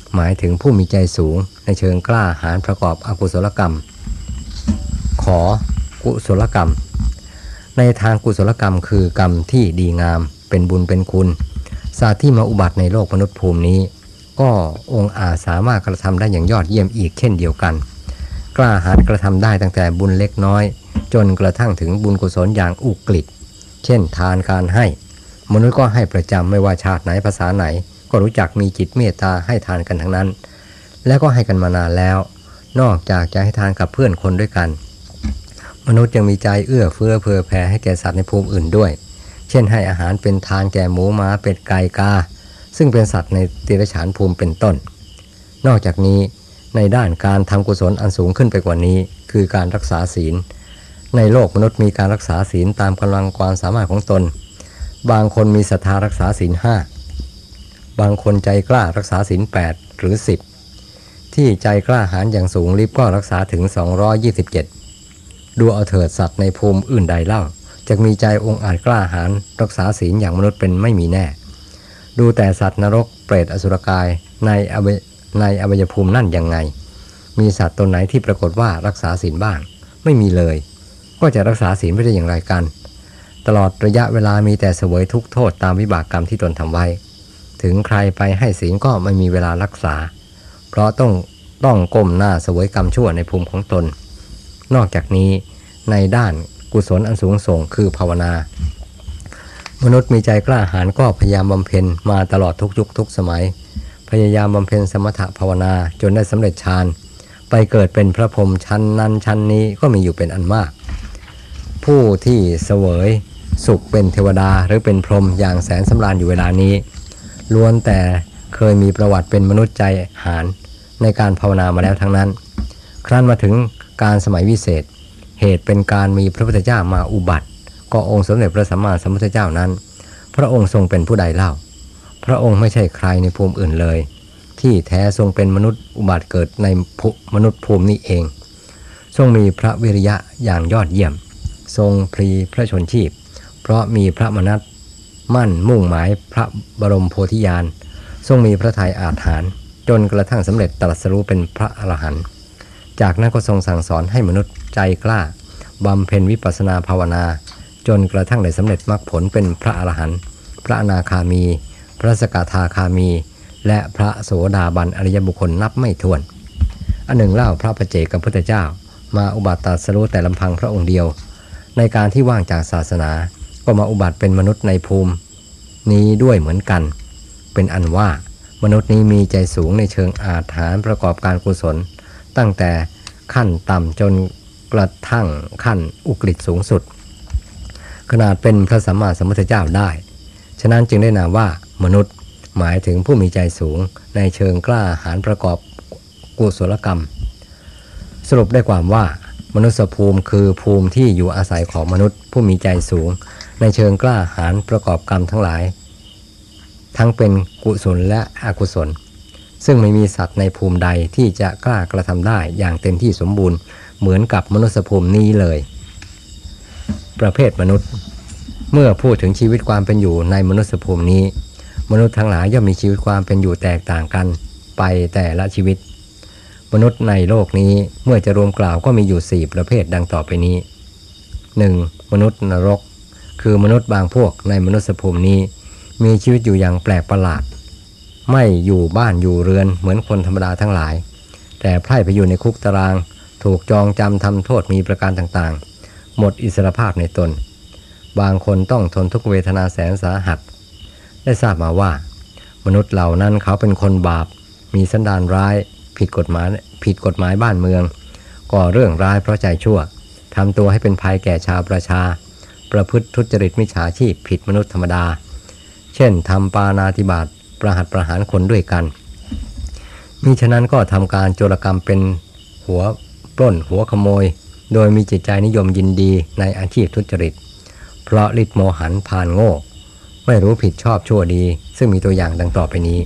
หมายถึงผู้มีใจสูงในเชิงกล้าหาญประกอบอกุศลกรรมขอกุศลกรรมในทางกุศลกรรมคือกรรมที่ดีงามเป็นบุญเป็นคุณสัตว์ที่มาอุบัติในโลกมนุษย์ภูมินี้ก็องค์อาจสามารถกระทำได้อย่างยอดเยี่ยมอีกเช่นเดียวกันกล้าหาญกระทำได้ตั้งแต่บุญเล็กน้อยจนกระทั่งถึงบุญกุศลอย่างอุกฤษเช่นทานการให้มนุษย์ก็ให้ประจำไม่ว่าชาติไหนภาษาไหนก็รู้จักมีจิตเมตตาให้ทานกันทั้งนั้นและก็ให้กันมานานแล้วนอกจากจะให้ทานกับเพื่อนคนด้วยกันมนุษย์ยังมีใจเอื้อเฟื้อเผื่อแผ่ให้แก่สัตว์ในภูมิอื่นด้วยเช่นให้อาหารเป็นทานแก่หมูม้าเป็ดไก่กาซึ่งเป็นสัตว์ในเดรัจฉานภูมิเป็นต้นนอกจากนี้ในด้านการทำกุศลอันสูงขึ้นไปกว่านี้คือการรักษาศีลในโลกมนุษย์มีการรักษาศีลตามกำลังความสามารถของตนบางคนมีศรัทธารักษาศีลห้าบางคนใจกล้ารักษาศีลแปดหรือสิบที่ใจกล้าหาญอย่างสูงลิบก็รักษาถึงสองร้อยยี่สิบเจ็ดดูเอาเถิดสัตว์ในภูมิอื่นใดเล่าจะมีใจองอาจกล้าหาญรักษาศีลอย่างมนุษย์เป็นไม่มีแน่ดูแต่สัตว์นรกเปรตอสุรกายในอวัยในอวัยภูมินั่นยังไงมีสัตว์ตนไหนที่ปรากฏว่ารักษาศีลบ้างไม่มีเลยก็จะรักษาศีลไม่ได้อย่างไรกันตลอดระยะเวลามีแต่เสวยทุกข์โทษตามวิบากกรรมที่ตนทำไว้ถึงใครไปให้ศีลก็ไม่มีเวลารักษาเพราะต้องต้องก้มหน้าเสวยกรรมชั่วในภูมิของตนนอกจากนี้ในด้านกุศลอันสูงส่งคือภาวนามนุษย์มีใจกล้าหาญก็พยายามบำเพ็ญมาตลอดทุกยุคทุกสมัยพยายามบำเพ็ญสมถภาวนาจนได้สำเร็จฌานไปเกิดเป็นพระพรหมชั้นนั้นชั้นนี้ก็มีอยู่เป็นอันมากผู้ที่เสวยสุขเป็นเทวดาหรือเป็นพรหมอย่างแสนสำราญอยู่เวลานี้ล้วนแต่เคยมีประวัติเป็นมนุษย์ใจหาญในการภาวนามาแล้วทั้งนั้นครั้นมาถึงการสมัยวิเศษเหตุเป็นการมีพระพุทธเจ้ามาอุบัติก็องค์สมเด็จพระสัมมาสัมพุทธเจ้านั้นพระองค์ทรงเป็นผู้ใดเล่าพระองค์ไม่ใช่ใครในภูมิอื่นเลยที่แท้ทรงเป็นมนุษย์อุบัติเกิดในมนุษย์ภูมินี้เองทรงมีพระวิริยะอย่างยอดเยี่ยมทรงพลีพระชนชีพเพราะมีพระมนัสมั่นมุ่งหมายพระบรมโพธิญาณทรงมีพระทัยอาถรรพ์จนกระทั่งสำเร็จตรัสรู้เป็นพระอรหันต์จากนั้นก็ทรงสั่งสอนให้มนุษย์ใจกล้าบำเพ็ญวิปัสสนาภาวนาจนกระทั่งได้สำเร็จมรรคผลเป็นพระอรหันต์พระอนาคามีพระสกทาคามีและพระโสดาบันอริยบุคคลนับไม่ถ้วนอันหนึ่งเล่าพระปัจเจกพุทธเจ้ามาอุบัติตรัสรู้แต่ลำพังพระองค์เดียวในการที่ว่างจากศาสนาก็มาอุบัติเป็นมนุษย์ในภูมินี้ด้วยเหมือนกันเป็นอันว่ามนุษย์นี้มีใจสูงในเชิงอาถรรพ์ประกอบการกุศลตั้งแต่ขั้นต่ำจนกระทั่งขั้นอุกฤษสูงสุดขนาดเป็นพระสัมมาสัมพุทธเจ้าได้ฉะนั้นจึงได้นามว่ามนุษย์หมายถึงผู้มีใจสูงในเชิงกล้าหาญประกอบกุศลกรรมสรุปได้ความว่ามนุษยภูมิคือภูมิที่อยู่อาศัยของมนุษย์ผู้มีใจสูงในเชิงกล้าหาญประกอบกรรมทั้งหลายทั้งเป็นกุศลและอกุศลซึ่งไม่มีสัตว์ในภูมิใดที่จะกล้ากระทำได้อย่างเต็มที่สมบูรณ์เหมือนกับมนุษยภูมินี้เลยประเภทมนุษย์เมื่อพูดถึงชีวิตความเป็นอยู่ในมนุษยภูมินี้มนุษย์ทั้งหลายย่อมมีชีวิตความเป็นอยู่แตกต่างกันไปแต่ละชีวิตมนุษย์ในโลกนี้เมื่อจะรวมกล่าวก็มีอยู่สี่ประเภทดังต่อไปนี้ หนึ่ง. มนุษย์นรกคือมนุษย์บางพวกในมนุษยภูมินี้มีชีวิตอยู่อย่างแปลกประหลาดไม่อยู่บ้านอยู่เรือนเหมือนคนธรรมดาทั้งหลายแต่ไพร่ไปอยู่ในคุกตารางถูกจองจำทำโทษมีประการต่างๆหมดอิสรภาพในตนบางคนต้องทนทุกเวทนาแสนสาหัสได้ทราบมาว่ามนุษย์เหล่านั้นเขาเป็นคนบาปมีสันดานร้ายผิดกฎหมายผิดกฎหมายบ้านเมืองก่อเรื่องร้ายเพราะใจชั่วทำตัวให้เป็นภัยแก่ชาวประชาประพฤติทุจริตมิจฉาชีพผิดมนุษย์ธรรมดาเช่นทำปาณาติบาตประหัตประหารคนด้วยกันมิฉะนั้นก็ทำการโจรกรรมเป็นหัวปล้นหัวขโมยโดยมีจิตใจนิยมยินดีในอาชีพทุจริตเพราะฤทธิ์โมหันพานโง่ไม่รู้ผิดชอบชั่วดีซึ่งมีตัวอย่างดังต่อไปนี้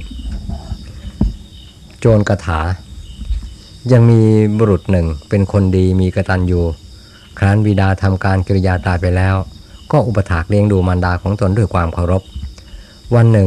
โจรกถายังมีบุรุษหนึ่งเป็นคนดีมีกตัญญูครั้นบิดาทำการกิริยาตายไปแล้วก็อุปถากเลี้ยงดูมารดาของตนด้วยความเคารพวันหนึ่งมี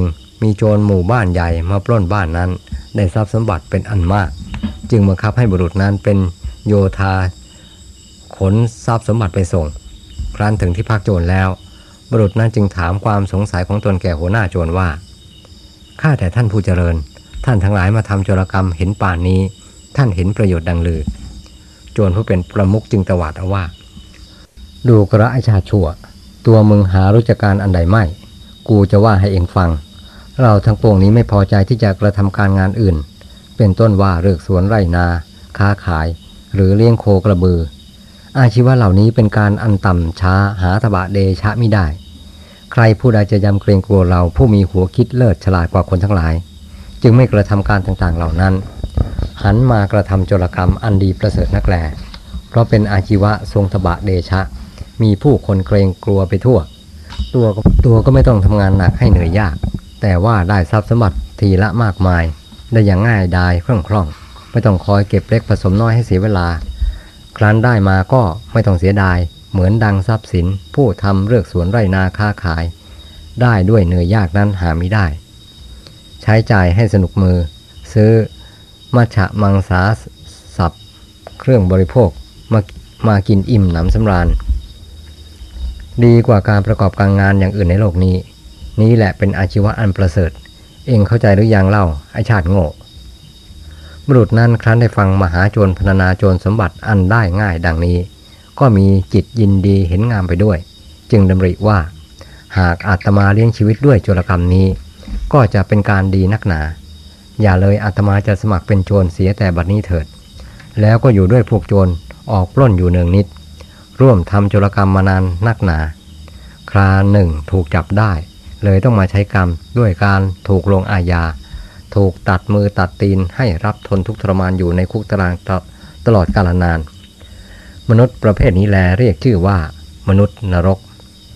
มีโจรหมู่บ้านใหญ่มาปล้นบ้านนั้นได้ทรัพย์สมบัติเป็นอันมากจึงบังคับให้บุรุษนั้นเป็นโยธาขนทรัพย์สมบัติไปส่งครั้นถึงที่พักโจรแล้วบุรุษนั้นจึงถามความสงสัยของตนแก่หัวหน้าโจรว่าข้าแต่ท่านผู้เจริญท่านทั้งหลายมาทำโจรกรรมเห็นป่านนี้ท่านเห็นประโยชน์ดังลือโจรผู้เป็นประมุขจึงตวาดเอาว่าดูกระไอชาชั่วตัวมึงหารู้จักการอันใดไม่กูจะว่าให้เองฟังเราทั้งปวงนี้ไม่พอใจที่จะกระทำการงานอื่นเป็นต้นว่าเลือกสวนไร่นาค้าขายหรือเลี้ยงโคกระบืออาชีวะเหล่านี้เป็นการอันต่ำช้าหาตบะเดชะมิได้ใครผู้ใดจะยำเกรงกลัวเราผู้มีหัวคิดเลิศฉลาดกว่าคนทั้งหลายจึงไม่กระทำการต่างๆเหล่านั้นหันมากระทำโจรกรรมอันดีประเสริฐนักแลเพราะเป็นอาชีวะทรงตบะเดชะมีผู้คนเกรงกลัวไปทั่วตัวตัวก็ไม่ต้องทำงานหนักให้เหนื่อยยากแต่ว่าได้ทรัพย์สมบัติทีละมากมายได้อย่างง่ายดายคล่องคล่องไม่ต้องคอยเก็บเล็กผสมน้อยให้เสียเวลาครั้นได้มาก็ไม่ต้องเสียดายเหมือนดังทรัพย์สินผู้ทำเลือกสวนไร่นาค้าขายได้ด้วยเหนื่อยยากนั้นหาไม่ได้ใช้จ่ายให้สนุกมือซื้อมัชฌะมังสาสับเครื่องบริโภคมามากินอิ่มหนำสำราญดีกว่าการประกอบการงานอย่างอื่นในโลกนี้นี้แหละเป็นอาชีวะอันประเสริฐเองเข้าใจหรือยังเล่าไอชาติโง่บุรุษนั้นครั้นได้ฟังมหาโจรพรรณนาโจรสมบัติอันได้ง่ายดังนี้ก็มีจิตยินดีเห็นงามไปด้วยจึงดำริว่าหากอาตมาเลี้ยงชีวิตด้วยโจรกรรมนี้ก็จะเป็นการดีนักหนาอย่าเลยอาตมาจะสมัครเป็นโจรเสียแต่บัดนี้เถิดแล้วก็อยู่ด้วยพวกโจรออกปล้นอยู่เนืองนิดร่วมทำโจรกรรมมานานนักหนาคราหนึ่งถูกจับได้เลยต้องมาใช้กรรมด้วยการถูกลงอาญาถูกตัดมือตัดตีนให้รับทนทุกข์ทรมานอยู่ในคุกตารางตลอดกาลนานมนุษย์ประเภทนี้แลเรียกชื่อว่ามนุษย์นรก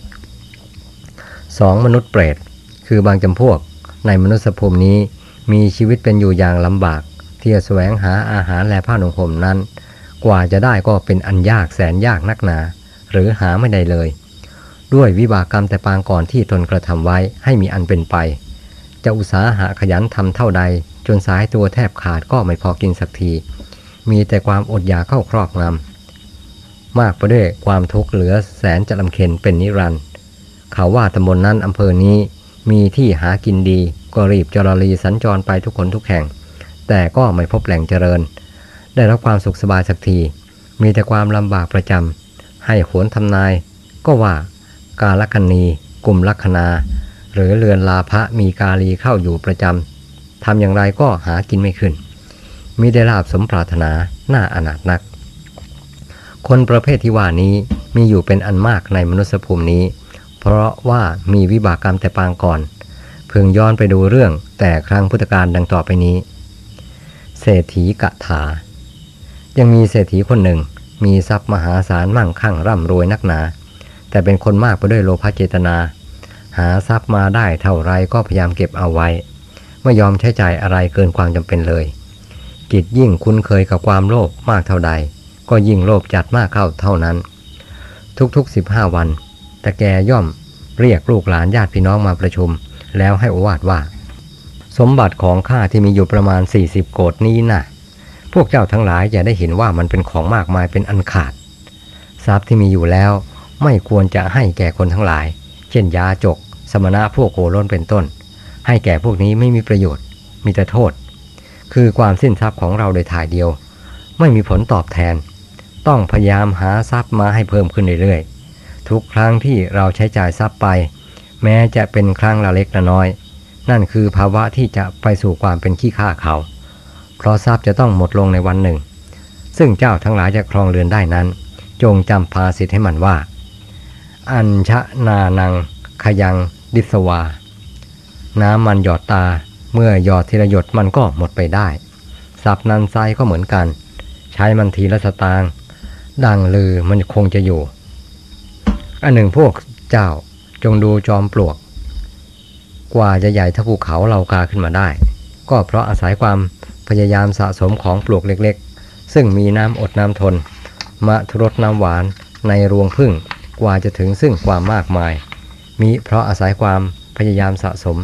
สองมนุษย์เปรตคือบางจำพวกในมนุษยภูมินี้มีชีวิตเป็นอยู่อย่างลำบากที่จะแสวงหาอาหารและผ้านุ่งห่มนั้นกว่าจะได้ก็เป็นอันยากแสนยากนักหนาหรือหาไม่ได้เลยด้วยวิบากกรรมแต่ปางก่อนที่ตนกระทำไว้ให้มีอันเป็นไปจะอุตสาหะขยันทำเท่าใดจนสายตัวแทบขาดก็ไม่พอกินสักทีมีแต่ความอดอยากเข้าครอบงำมากไปด้วยความทุกข์เหลือแสนจะลำเค็ญเป็นนิรันดร์เขาว่าตำบล น, นั้นอำเภอนี้มีที่หากินดีก็รีบจรลีสัญจรไปทุกคนทุกแห่งแต่ก็ไม่พบแหล่งเจริญได้รับความสุขสบายสักทีมีแต่ความลำบากประจำให้โหรทำนายก็ว่ากาลคณีกลุ่มลัคนาหรือเรือนลาภะมีกาลีเข้าอยู่ประจำทำอย่างไรก็หากินไม่ขึ้นมิได้ลาภสมปรารถนาน่าอนาถนักคนประเภทที่ว่านี้มีอยู่เป็นอันมากในมนุษยภูมินี้เพราะว่ามีวิบากกรรมแต่ปางก่อนพึงย้อนไปดูเรื่องแต่ครั้งพุทธกาลดังต่อไปนี้เศรษฐีกถายังมีเศรษฐีคนหนึ่งมีทรัพย์มหาศาลมั่งคั่งร่ำรวยนักหนาแต่เป็นคนมากไปด้วยโลภะเจตนาหาทรัพย์มาได้เท่าไรก็พยายามเก็บเอาไว้ไม่ยอมใช้จ่ายอะไรเกินความจำเป็นเลยจิตยิ่งคุ้นเคยกับความโลภมากเท่าใดก็ยิ่งโลภจัดมากเข้าเท่านั้นทุกๆสิบห้าวันแต่แกย่อมเรียกลูกหลานญาติพี่น้องมาประชุมแล้วให้โอวาทว่าสมบัติของข้าที่มีอยู่ประมาณสี่สิบโกฏนี้น่ะพวกเจ้าทั้งหลายอย่าได้เห็นว่ามันเป็นของมากมายเป็นอันขาดทรัพย์ที่มีอยู่แล้วไม่ควรจะให้แก่คนทั้งหลายเช่นยาจกสมณะพวกโกรนเป็นต้นให้แก่พวกนี้ไม่มีประโยชน์มีแต่โทษคือความสิ้นทรัพย์ของเราโดยถ่ายเดียวไม่มีผลตอบแทนต้องพยายามหาทรัพย์มาให้เพิ่มขึ้นเรื่อยๆทุกครั้งที่เราใช้จ่ายทรัพย์ไปแม้จะเป็นครั้งละเล็กละน้อยนั่นคือภาวะที่จะไปสู่ความเป็นขี้ข้าเขาเพราะทรัพย์จะต้องหมดลงในวันหนึ่งซึ่งเจ้าทั้งหลายจะครองเรือนได้นั้นจงจำภาษิตให้มันว่าอัญชนานังขยังดิสวาน้ำมันหยอดตาเมื่อหยอดทีละหยดมันก็หมดไปได้ทรัพย์นั้นไซก็เหมือนกันใช้มันทีละสตางค์ดังลือมันคงจะอยู่อันหนึ่งพวกเจ้าจงดูจอมปลวกกว่าจะใหญ่เท่าภูเขาเหล่ากาขึ้นมาได้ก็เพราะอาศัยความพยายามสะสมของปลวกเล็กๆซึ่งมีน้ำอดน้ำทนมะทุรสน้ำหวานในรวงผึ้งกว่าจะถึงซึ่งความมากมายมิเพราะอาศัยความพยายามสะสม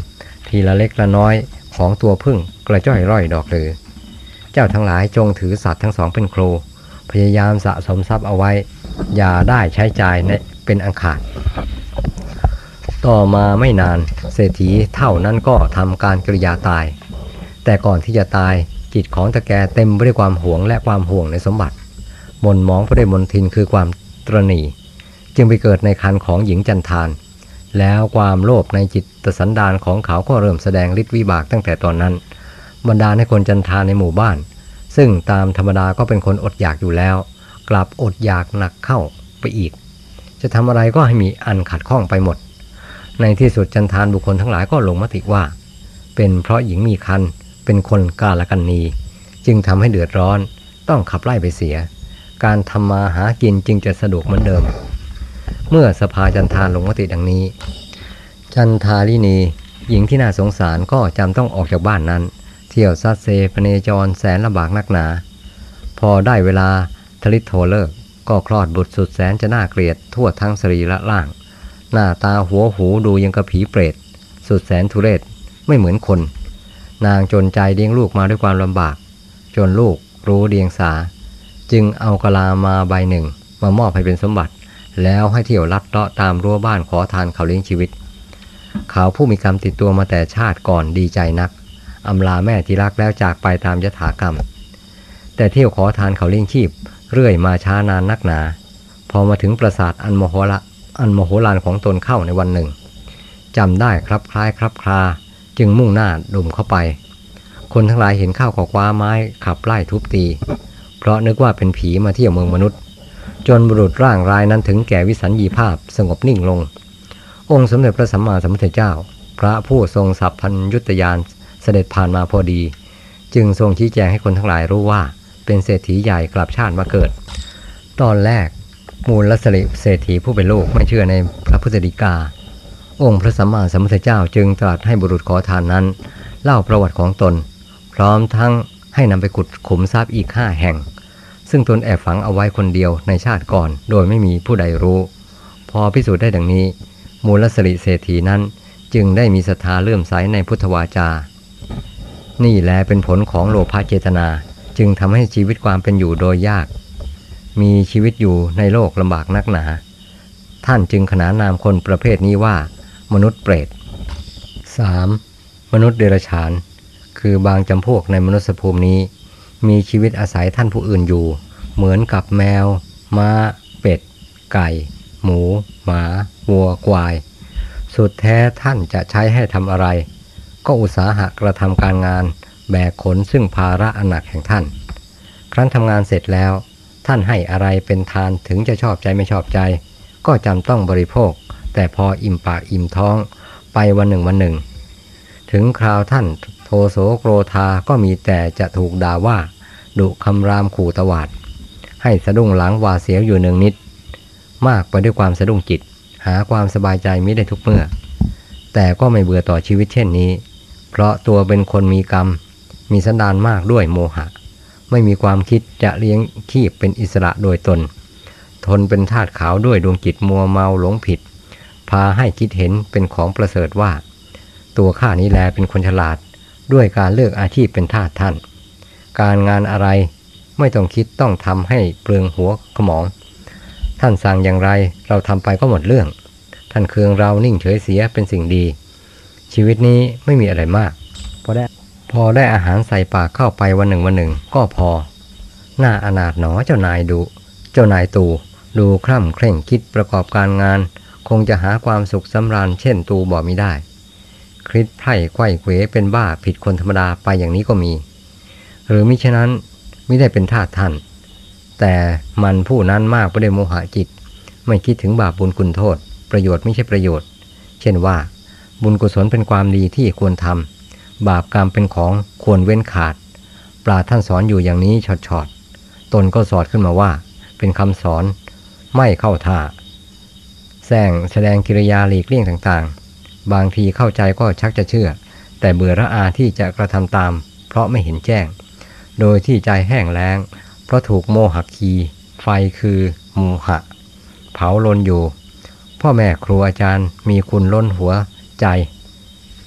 ทีละเล็กละน้อยของตัวพึ่งกระจ้อยร่อยดอกหรือเจ้าทั้งหลายจงถือสัตว์ทั้งสองเป็นครูพยายามสะสมทรัพย์เอาไว้อย่าได้ใช้จ่ายในเป็นอันขาดต่อมาไม่นานเศรษฐีเท่านั้นก็ทำการกริยาตายแต่ก่อนที่จะตายจิตของตะแกเต็มไปด้วยความหวงและความห่วงในสมบัติหม่นหมองไปด้วยมนทินคือความตระหนี่จึงไปเกิดในครรภ์ของหญิงจันทานแล้วความโลภในจิตสันดานของเขาก็เริ่มแสดงฤทธิ์วิบากตั้งแต่ตอนนั้นบรรดาให้คนจันทานในหมู่บ้านซึ่งตามธรรมดาก็เป็นคนอดอยากอยู่แล้วกลับอดอยากหนักเข้าไปอีกจะทำอะไรก็ให้มีอันขัดข้องไปหมดในที่สุดจันทานบุคคลทั้งหลายก็ลงมติว่าเป็นเพราะหญิงมีครรภ์เป็นคนกาลกันนีจึงทำให้เดือดร้อนต้องขับไล่ไปเสียการทำมาหากินจึงจะสะดวกเหมือนเดิมเมื่อสภาจันทานลงมติดังนี้จันทาลินีหญิงที่น่าสงสารก็จำต้องออกจากบ้านนั้นเที่ยวซัดเซพเนจรแสนลำบากนักหนาพอได้เวลาทลิตโทเลิกก็คลอดบุตรสุดแสนจะน่าเกลียดทั่วทั้งสรีระล่างหน้าตาหัวหูดูยังกระผีเปรตสุดแสนทุเรศไม่เหมือนคนนางจนใจเลี้ยงลูกมาด้วยความลำบากจนลูกรู้เดียงสาจึงเอากะลามาใบหนึ่งมามอบให้เป็นสมบัติแล้วให้เที่ยวลัดเลาะตามรั้วบ้านขอทานเขาเลี้ยงชีวิตเขาผู้มีกรรมติดตัวมาแต่ชาติก่อนดีใจนักอำลาแม่ที่รักแล้วจากไปตามยถากรรมแต่เที่ยวขอทานเขาเลี้ยงชีพเรื่อยมาช้านานนักหนาพอมาถึงปราสาทอันโมโหละอันโมโหลานของตนเข้าในวันหนึ่งจำได้ครับคล้ายครับคลาจึงมุ่งหน้าดุมเข้าไปคนทั้งหลายเห็นเข้าก็คว้าไม้ขับไล่ทุบตีเพราะนึกว่าเป็นผีมาเที่ยวเมืองมนุษย์จนบุรุษร่างรายนั้นถึงแก่วิสัญญีภาพสงบนิ่งลงองค์สมเด็จพระสัมมาสัมพุทธเจ้าพระผู้ทรงสัพพัญญุตญาณเสด็จผ่านมาพอดีจึงทรงชี้แจงให้คนทั้งหลายรู้ว่าเป็นเศรษฐีใหญ่กลับชาติมาเกิดตอนแรกมูลลัสริเศรษฐีผู้เป็นลูกไม่เชื่อในพระพุทธฎีกาองค์พระสัมมาสัมพุทธเจ้าจึงตรัสให้บุรุษขอทานนั้นเล่าประวัติของตนพร้อมทั้งให้นำไปขุดขุมทรัพย์อีกห้าแห่งซึ่งตนแอบฝังเอาไว้คนเดียวในชาติก่อนโดยไม่มีผู้ใดรู้พอพิสูจน์ได้ดังนี้มูลลัสริเศรษฐีนั้นจึงได้มีศรัทธาเลื่อมใสในพุทธวาจานี่แลเป็นผลของโลภะเจตนาจึงทำให้ชีวิตความเป็นอยู่โดยยากมีชีวิตอยู่ในโลกลำบากนักหนาท่านจึงขนานนามคนประเภทนี้ว่ามนุษย์เปรต สาม. มนุษย์เดรัจฉานคือบางจำพวกในมนุษยภูมินี้มีชีวิตอาศัยท่านผู้อื่นอยู่เหมือนกับแมวม้าเป็ดไก่หมูหมาวัวควายสุดแท้ท่านจะใช้ให้ทำอะไรก็อุตสาหะกระทำการงานแบกขนซึ่งภาระอันหนักแห่งท่านครั้นทำงานเสร็จแล้วท่านให้อะไรเป็นทานถึงจะชอบใจไม่ชอบใจก็จำต้องบริโภคแต่พออิ่มปากอิ่มท้องไปวันหนึ่งวันหนึ่งถึงคราวท่านโทโสโกรธาก็มีแต่จะถูกด่าว่าดุคำรามขู่ตวาดให้สะดุ้งหลังหวาดเสียวอยู่หนึ่งนิดมากไปด้วยความสะดุ้งจิตหาความสบายใจมิได้ทุกเมื่อแต่ก็ไม่เบื่อต่อชีวิตเช่นนี้เพราะตัวเป็นคนมีกรรมมีสันดานมากด้วยโมหะไม่มีความคิดจะเลี้ยงชีพเป็นอิสระโดยตนทนเป็นทาสขาวด้วยดวงจิตมัวเมาหลงผิดพาให้คิดเห็นเป็นของประเสริฐว่าตัวข้านี้แลเป็นคนฉลาดด้วยการเลือกอาชีพเป็นทาสท่านการงานอะไรไม่ต้องคิดต้องทำให้เปลืองหัวสมองท่านสั่งอย่างไรเราทำไปก็หมดเรื่องท่านเคืองเรานิ่งเฉยเสียเป็นสิ่งดีชีวิตนี้ไม่มีอะไรมากพอได้พอได้อาหารใส่ปากเข้าไปวันหนึ่งวันหนึ่งก็พอหน้าอนาถหนอเจ้านายดูเจ้านายตู่ดูคร่ำเคร่งคิดประกอบการงานคงจะหาความสุขสำราญเช่นตูบ่มิได้คลิดไพร่ไขว้เขวเป็นบ้าผิดคนธรรมดาไปอย่างนี้ก็มีหรือมิฉะนั้นไม่ได้เป็นทาสท่านแต่มันผู้นั้นมากไปด้วยโมหะจิตไม่คิดถึงบาปบุญคุณโทษประโยชน์ไม่ใช่ประโยชน์เช่นว่าบุญกุศลเป็นความดีที่ควรทำบาปกรรมเป็นของควรเว้นขาดปราชญ์ท่านสอนอยู่อย่างนี้ชอดๆตนก็สอดขึ้นมาว่าเป็นคำสอนไม่เข้าท่าแสร้งแสดงกิริยาหลีกเลี่ยงต่างๆบางทีเข้าใจก็ชักจะเชื่อแต่เบื่อระอาที่จะกระทำตามเพราะไม่เห็นแจ้งโดยที่ใจแห้งแล้งเพราะถูกโมหะคีไฟคือโมหะเผาลนอยู่พ่อแม่ครูอาจารย์มีคุณล้นหัวใจ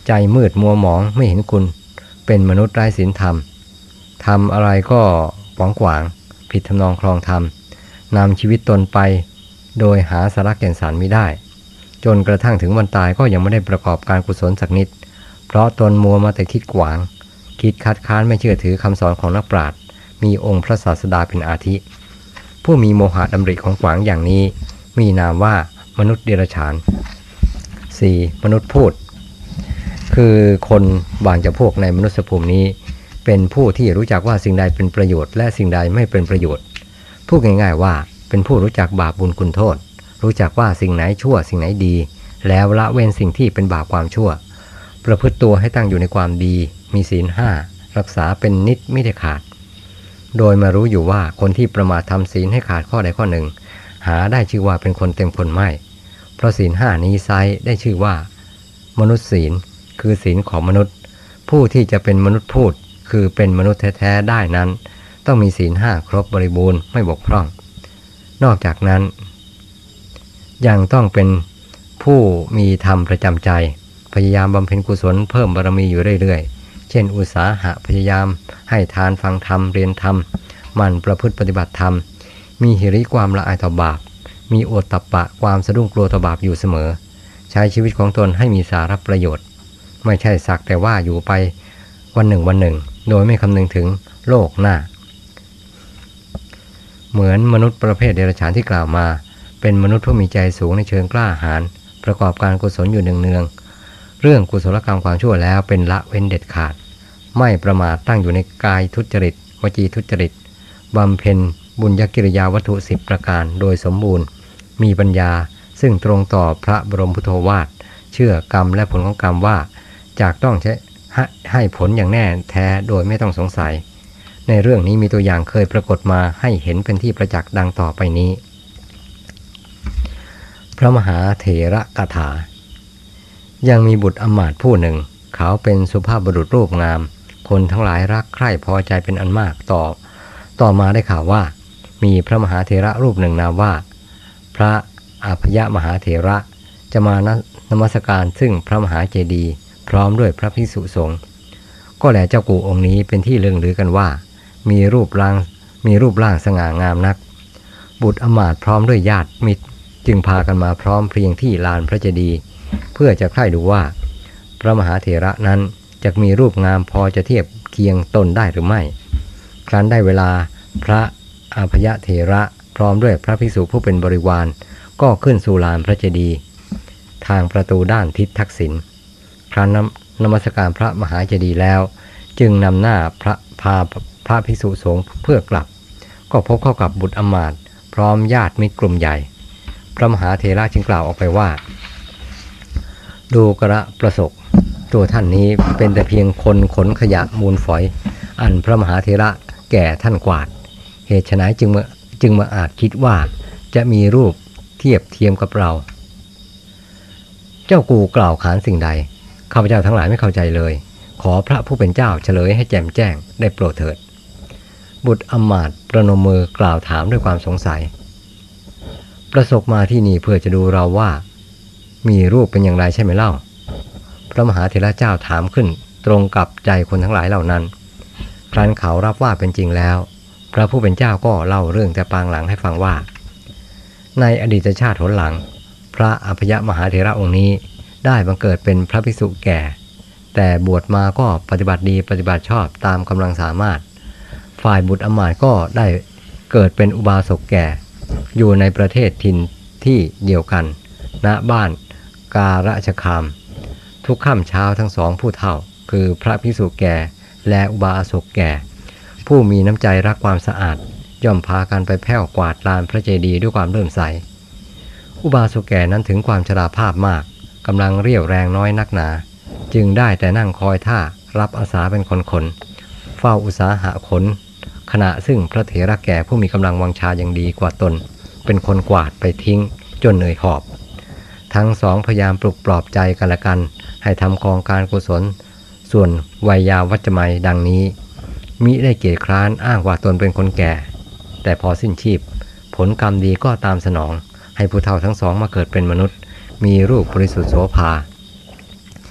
ใจมืดมัวหมองไม่เห็นคุณเป็นมนุษย์ไร้ศีลธรรมทำอะไรก็หวังขวางผิดทำนองคลองธรรมนำชีวิตตนไปโดยหาสาระแก่นสารไม่ได้จนกระทั่งถึงวันตายก็ยังไม่ได้ประกอบการกุศลสักนิดเพราะตนมัวมาแต่คิดขวางคิดคัดค้านไม่เชื่อถือคำสอนของนักปราชญ์มีองค์พระศาสดาเป็นอาทิผู้มีโมหะดำริของขวางอย่างนี้มีนามว่ามนุษย์เดรัจฉาน สี่. มนุษย์พูดคือคนบางจำพวกในมนุษยภูมินี้เป็นผู้ที่รู้จักว่าสิ่งใดเป็นประโยชน์และสิ่งใดไม่เป็นประโยชน์พูดง่ายๆว่าเป็นผู้รู้จักบาปบุญคุณโทษรู้จักว่าสิ่งไหนชั่วสิ่งไหนดีแล้วละเว้นสิ่งที่เป็นบาปความชั่วประพฤติตัวให้ตั้งอยู่ในความดีมีศีลห้ารักษาเป็นนิจไม่ได้ขาดโดยมารู้อยู่ว่าคนที่ประมาททำศีลให้ขาดข้อใดข้อหนึ่งหาได้ชื่อว่าเป็นคนเต็มคนไม่เพราะศีลห้านี้ไซร้ได้ชื่อว่ามนุษย์ศีลคือศีลของมนุษย์ผู้ที่จะเป็นมนุษย์พูดคือเป็นมนุษย์แท้ๆได้นั้นต้องมีศีลห้าครบบริบูรณ์ไม่บกพร่องนอกจากนั้นยังต้องเป็นผู้มีธรรมประจำใจพยายามบำเพ็ญกุศลเพิ่มบารมีอยู่เรื่อยๆเช่นอุตสาหะพยายามให้ทานฟังธรรมเรียนธรรมมันประพฤติปฏิบัติธรรมมีหิริความละอายต่อบาปมีโอตตัปปะความสะดุ้งกลัวต่อบาปอยู่เสมอใช้ชีวิตของตนให้มีสาระประโยชน์ไม่ใช่สักแต่ว่าอยู่ไปวันหนึ่งวันหนึ่งโดยไม่คำนึงถึงโลกหน้าเหมือนมนุษย์ประเภทเดรัจฉานที่กล่าวมาเป็นมนุษย์ผู้มีใจสูงในเชิงกล้าหาญประกอบการกุศลอยู่เนืองๆเรื่องกุศลกรรมความชั่วแล้วเป็นละเว้นเด็ดขาดไม่ประมาทตั้งอยู่ในกายทุจริตวจีทุจริตบำเพ็ญบุญญกิริยาวัตถุสิบประการโดยสมบูรณ์มีปัญญาซึ่งตรงต่อพระบรมพุทโธวาทเชื่อกรรมและผลของกรรมว่าจากต้องใช้ให้ผลอย่างแน่แท้โดยไม่ต้องสงสัยในเรื่องนี้มีตัวอย่างเคยปรากฏมาให้เห็นเป็นที่ประจักษ์ดังต่อไปนี้พระมหาเถระกถายังมีบุตรอมาตย์ผู้หนึ่งเขาเป็นสุภาพบุรุษรูปงามคนทั้งหลายรักใคร่พอใจเป็นอันมากต่อต่อมาได้ข่าวว่ามีพระมหาเถระรูปหนึ่งนามว่าพระอาพยมหาเถระจะมานมัสการซึ่งพระมหาเจดีย์พร้อมด้วยพระภิกษุสงฆ์ก็แลเจ้ากูองค์นี้เป็นที่เลื่องลือกันว่ามีรูปร่างมีรูปร่างสง่างามนักบุตรอมาตย์พร้อมด้วยญาติมิตรจึงพากันมาพร้อมเพรียงที่ลานพระเจดีย์เพื่อจะใคร่ดูว่าพระมหาเถระนั้นจะมีรูปงามพอจะเทียบเคียงตนได้หรือไม่ครั้นได้เวลาพระอาพยเถระพร้อมด้วยพระภิกษุผู้เป็นบริวารก็ขึ้นสู่ลานพระเจดีย์ทางประตูด้านทิศทักษิณครั้นนมัสการพระมหาเจดีย์แล้วจึงนำหน้าพระพาพระภิกษุสงฆ์เพื่อกลับก็พบเข้ากับบุตรอมาตย์พร้อมญาติมิตรกลุ่มใหญ่พระมหาเถระจึงกล่าวออกไปว่าดูกระประสบตัวท่านนี้เป็นแต่เพียงคนขนขยะมูลฝอยอันพระมหาเถระแก่ท่านกวาดเหตุไฉนจึงมาจึงมาอาจคิดว่าจะมีรูปเทียบเทียมกับเราเจ้ากูกล่าวขานสิ่งใดข้าพเจ้าทั้งหลายไม่เข้าใจเลยขอพระผู้เป็นเจ้าเฉลยให้แจ่มแจ้งได้โปรดเถิดบุตรอมาตย์ประนมมือกล่าวถามด้วยความสงสัยประสบมาที่นี่เพื่อจะดูเราว่ามีรูปเป็นอย่างไรใช่ไหมเล่าพระมหาเถระเจ้าถามขึ้นตรงกับใจคนทั้งหลายเหล่านั้นครั้นเขารับว่าเป็นจริงแล้วพระผู้เป็นเจ้าก็เล่าเรื่องแต่ปางหลังให้ฟังว่าในอดีตชาติหนหลังพระอภยมหาเถระองค์นี้ได้บังเกิดเป็นพระภิกษุแก่แต่บวชมาก็ปฏิบัติดีปฏิบัติชอบตามกำลังสามารถฝ่ายบุตรอมาตย์ก็ได้เกิดเป็นอุบาสกแก่อยู่ในประเทศถิ่นที่เดียวกันณบ้านการชคามทุกค่ำเช้าทั้งสองผู้เฒ่าคือพระภิกษุแก่และอุบาสกแก่ผู้มีน้ำใจรักความสะอาดย่อมพากันไปแผ่วกวาดลานพระเจดีย์ด้วยความเลื่อมใสอุบาสกแก่นั้นถึงความชราภาพมากกำลังเรี่ยวแรงน้อยนักหนาจึงได้แต่นั่งคอยท่ารับอาสาเป็นคนๆเฝ้าอุตสาหะขนขณะซึ่งพระเถระแก่ผู้มีกำลังวังชาอย่างดีกว่าตนเป็นคนกวาดไปทิ้งจนเหนื่อยหอบทั้งสองพยายามปลุกปลอบใจกันและกันให้ทำกองการกุศลส่วนวัยยาวัจจะมัยดังนี้มิได้เกียจคร้านอ้างว่าตนเป็นคนแก่แต่พอสิ้นชีพผลกรรมดีก็ตามสนองให้ผู้เฒ่าทั้งสองมาเกิดเป็นมนุษย์มีรูปบริสุทธิ์โสภา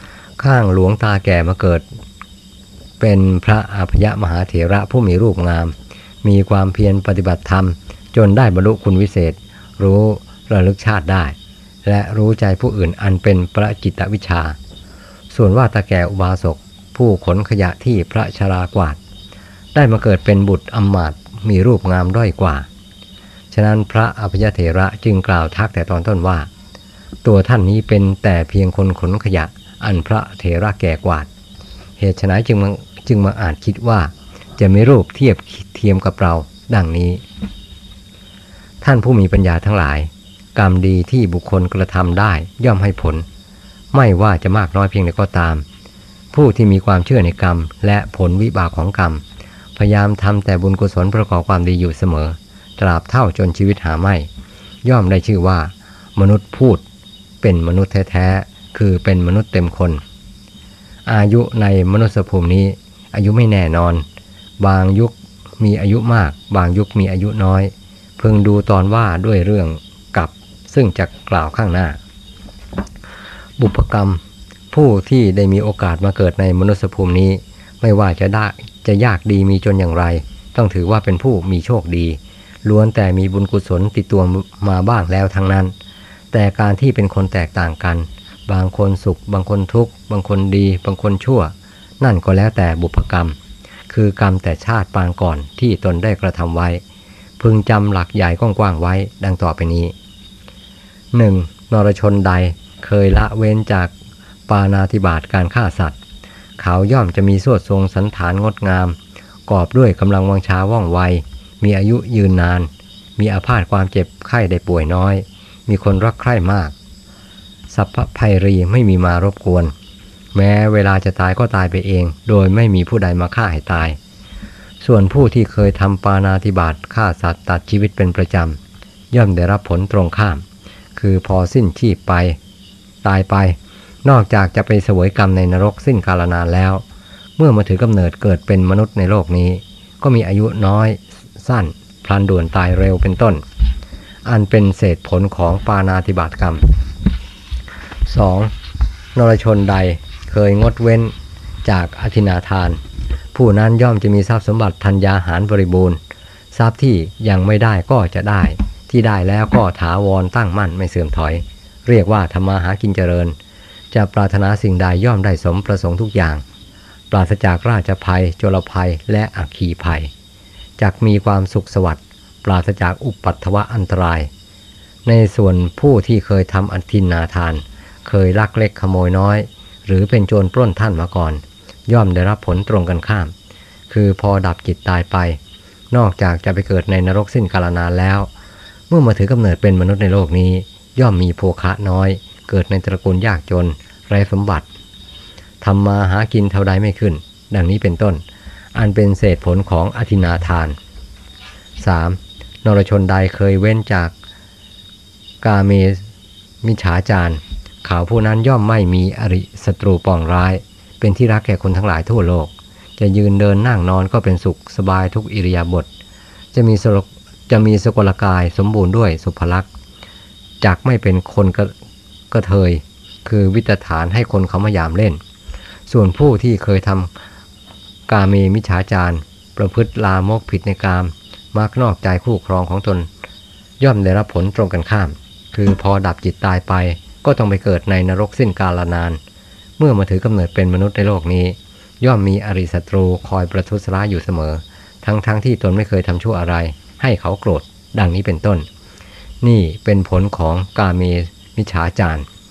ข้างหลวงตาแก่มาเกิดเป็นพระอภิยมหาเถระผู้มีรูปงามมีความเพียรปฏิบัติธรรมจนได้บรรลุคุณวิเศษรู้ระลึกชาติได้และรู้ใจผู้อื่นอันเป็นประจิตวิชาส่วนว่าตาแก่อุบาสกผู้ขนขยะที่พระชรากวาดได้มาเกิดเป็นบุตรอำมาตย์มีรูปงามด้อยกว่าฉะนั้นพระอภิยเถระจึงกล่าวทักแต่ตอนต้นว่าตัวท่านนี้เป็นแต่เพียงคนขนขยะอันพระเถระแก่กวาดเหตุฉะนั้นจึงจึงมาอาจคิดว่าจะมีรูปเทียบเทียมกับเราดังนี้ท่านผู้มีปัญญาทั้งหลายกรรมดีที่บุคคลกระทำได้ย่อมให้ผลไม่ว่าจะมากน้อยเพียงใดก็ตามผู้ที่มีความเชื่อในกรรมและผลวิบากของกรรมพยายามทำแต่บุญกุศลประกอบความดีอยู่เสมอตราบเท่าจนชีวิตหาไม่ย่อมได้ชื่อว่ามนุษย์พูดเป็นมนุษย์แท้ๆคือเป็นมนุษย์เต็มคนอายุในมนุษยภูมินี้อายุไม่แน่นอนบางยุคมีอายุมากบางยุคมีอายุน้อยเพิ่งดูตอนว่าด้วยเรื่องกับซึ่งจะกล่าวข้างหน้าบุพกรรมผู้ที่ได้มีโอกาสมาเกิดในมนุษยภูมินี้ไม่ว่าจะได้จะยากดีมีจนอย่างไรต้องถือว่าเป็นผู้มีโชคดีล้วนแต่มีบุญกุศลติดตัวมาบ้างแล้วทั้งนั้นแต่การที่เป็นคนแตกต่างกันบางคนสุขบางคนทุกข์บางคนดีบางคนชั่วนั่นก็แล้วแต่บุพกรรมคือกรรมแต่ชาติปางก่อนที่ตนได้กระทำไว้พึงจำหลักใหญ่กว้างๆไว้ดังต่อไปนี้ หนึ่ง. นรชนใดเคยละเว้นจากปาณาติบาตการฆ่าสัตว์เขาย่อมจะมีสวดทรงสันฐานงดงามกอบด้วยกำลังวังชาว่องไวมีอายุยืนนานมีอาพาธความเจ็บไข้ได้ป่วยน้อยมีคนรักใคร่มากสัพพภัยรีไม่มีมารบกวนแม้เวลาจะตายก็ตายไปเองโดยไม่มีผู้ใดมาฆ่าให้ตายส่วนผู้ที่เคยทำปาณาติบาตฆ่าสัตว์ตัดชีวิตเป็นประจำย่อมได้รับผลตรงข้ามคือพอสิ้นชีพไปตายไปนอกจากจะไปเสวยกรรมในนรกสิ้นกาลนานแล้วเมื่อมาถือกำเนิดเกิดเป็นมนุษย์ในโลกนี้ก็มีอายุน้อยสั้นพลันด่วนตายเร็วเป็นต้นอันเป็นเศษผลของปาณาติบาตกรรม สอง. นรชนใดเคยงดเว้นจากอธินาทานผู้นั้นย่อมจะมีทรัพย์สมบัติธัญญาหารบริบูรณ์ทรัพย์ที่ยังไม่ได้ก็จะได้ที่ได้แล้วก็ถาวรตั้งมั่นไม่เสื่อมถอยเรียกว่าทำมาหากินเจริญจะปรารถนาสิ่งใดย่อมได้สมประสงค์ทุกอย่างปราศจากราชภัยโจรภัยและอัคคีภัยจักมีความสุขสวัสดิ์ปราศจากอุปัตถวะอันตรายในส่วนผู้ที่เคยทำอธินาทานเคยลักเล็กขโมยน้อยหรือเป็นโจรปล้นท่านมาก่อนย่อมได้รับผลตรงกันข้ามคือพอดับจิตตายไปนอกจากจะไปเกิดในนรกสิ้นกาลนานแล้วเมื่อมาถือกำเนิดเป็นมนุษย์ในโลกนี้ย่อมมีโภคะน้อยเกิดในตระกูลยากจนไร้สมบัติทำมาหากินเท่าใดไม่ขึ้นดังนี้เป็นต้นอันเป็นเศษผลของอธินาทาน สาม. นรชนใดเคยเว้นจากกาเมมิจฉาจารเขาผู้นั้นย่อมไม่มีอริศัตรูปองร้ายเป็นที่รักแก่คนทั้งหลายทั่วโลกจะยืนเดินนั่งนอนก็เป็นสุขสบายทุกอิริยาบถจะมีสกจะมีสกลกายสมบูรณ์ด้วยสุภลักษณ์จักไม่เป็นคนกระกระเทยคือวิตฐานให้คนเขามายามเล่นส่วนผู้ที่เคยทำกาเมมิจฉาจารประพฤติลามกผิดในกามมักนอกใจคู่ครองของตนย่อมได้รับผลตรงกันข้ามคือพอดับจิตตายไปก็ต้องไปเกิดในนรกสิ้นกาลนานเมื่อมาถือกำเนิดเป็นมนุษย์ในโลกนี้ย่อมมีอริศัตรูคอยประทุษร้ายอยู่เสมอทั้งๆ ท, ที่ตนไม่เคยทำชั่วอะไรให้เขาโกรธดังนี้เป็นต้นนี่เป็นผลของกาเมมิจฉาจาร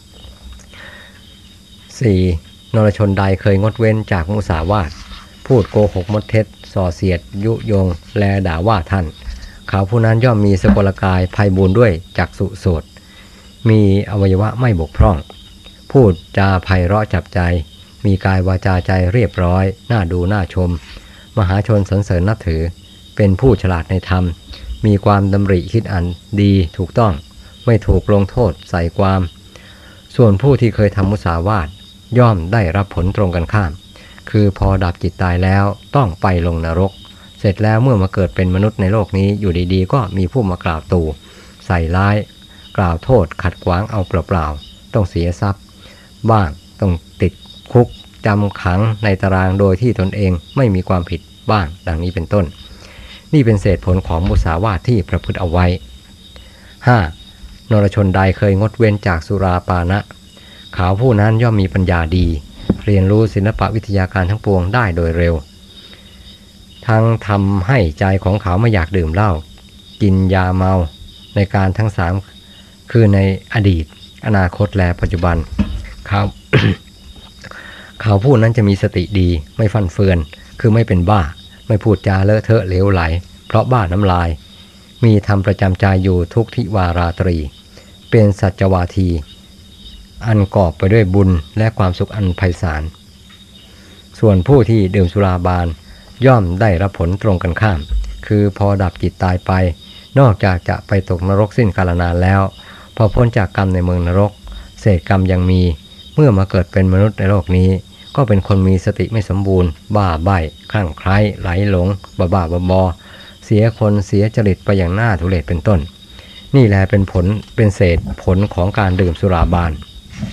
สี่. นรชนใดเคยงดเว้นจากมุสาวาทพูดโกหกมดเท็จส่อเสียดยุยงแลด่าว่าท่านเขาผู้นั้นย่อมมีสกลกายไพบูลย์ด้วยจักษุโสตมีอวัยวะไม่บกพร่องพูดจาไพเราะจับใจมีกายวาจาใจเรียบร้อยน่าดูน่าชมมหาชนสรรเสริญนับถือเป็นผู้ฉลาดในธรรมมีความดำริคิดอันดีถูกต้องไม่ถูกลงโทษใส่ความส่วนผู้ที่เคยทำมุสาวาทย่อมได้รับผลตรงกันข้ามคือพอดับจิตตายแล้วต้องไปลงนรกเสร็จแล้วเมื่อมาเกิดเป็นมนุษย์ในโลกนี้อยู่ดีๆก็มีผู้มากล่าวตู่ใส่ร้ายกล่าวโทษขัดขวางเอาเปล่าๆต้องเสียทรัพย์บ้างต้องติดคุกจำขังในตารางโดยที่ตนเองไม่มีความผิดบ้างดังนี้เป็นต้นนี่เป็นเศษผลของมุสาวาทที่ประพฤติเอาไว้ ห้า. นรชนใดเคยงดเว้นจากสุราปานะเขาผู้นั้นย่อมมีปัญญาดีเรียนรู้ศิลปวิทยาการทั้งปวงได้โดยเร็วทั้งทำให้ใจของเขาไม่อยากดื่มเหล้ากินยาเมาในการทั้งสามคือในอดีตอนาคตและปัจจุบันเขา เขาผู้นั้นจะมีสติดีไม่ฟั่นเฟือนคือไม่เป็นบ้าไม่พูดจาเลอะเทอะเหลวไหลเพราะบ้าน้ำลายมีธรรมประจำใจอยู่ทุกทิวาราตรีเป็นสัจวาทีอันกอบไปด้วยบุญและความสุขอันไพศาลส่วนผู้ที่ดื่มสุราบานย่อมได้รับผลตรงกันข้ามคือพอดับจิตตายไปนอกจากจะไปตกนรกสิ้นกาลนานแล้วพอพ้นจากกรรมในเมืองนรกเศษกรรมยังมีเมื่อมาเกิดเป็นมนุษย์ในโลกนี้ก็เป็นคนมีสติไม่สมบูรณ์บ้าใบ้คลั่งไคล้ไหลหลงบ้าบ้าบอเสียคนเสียจริตไปอย่างน่าทุเรศเป็นต้นนี่แหละเป็นผลเป็นเศษผลของการดื่มสุราบาน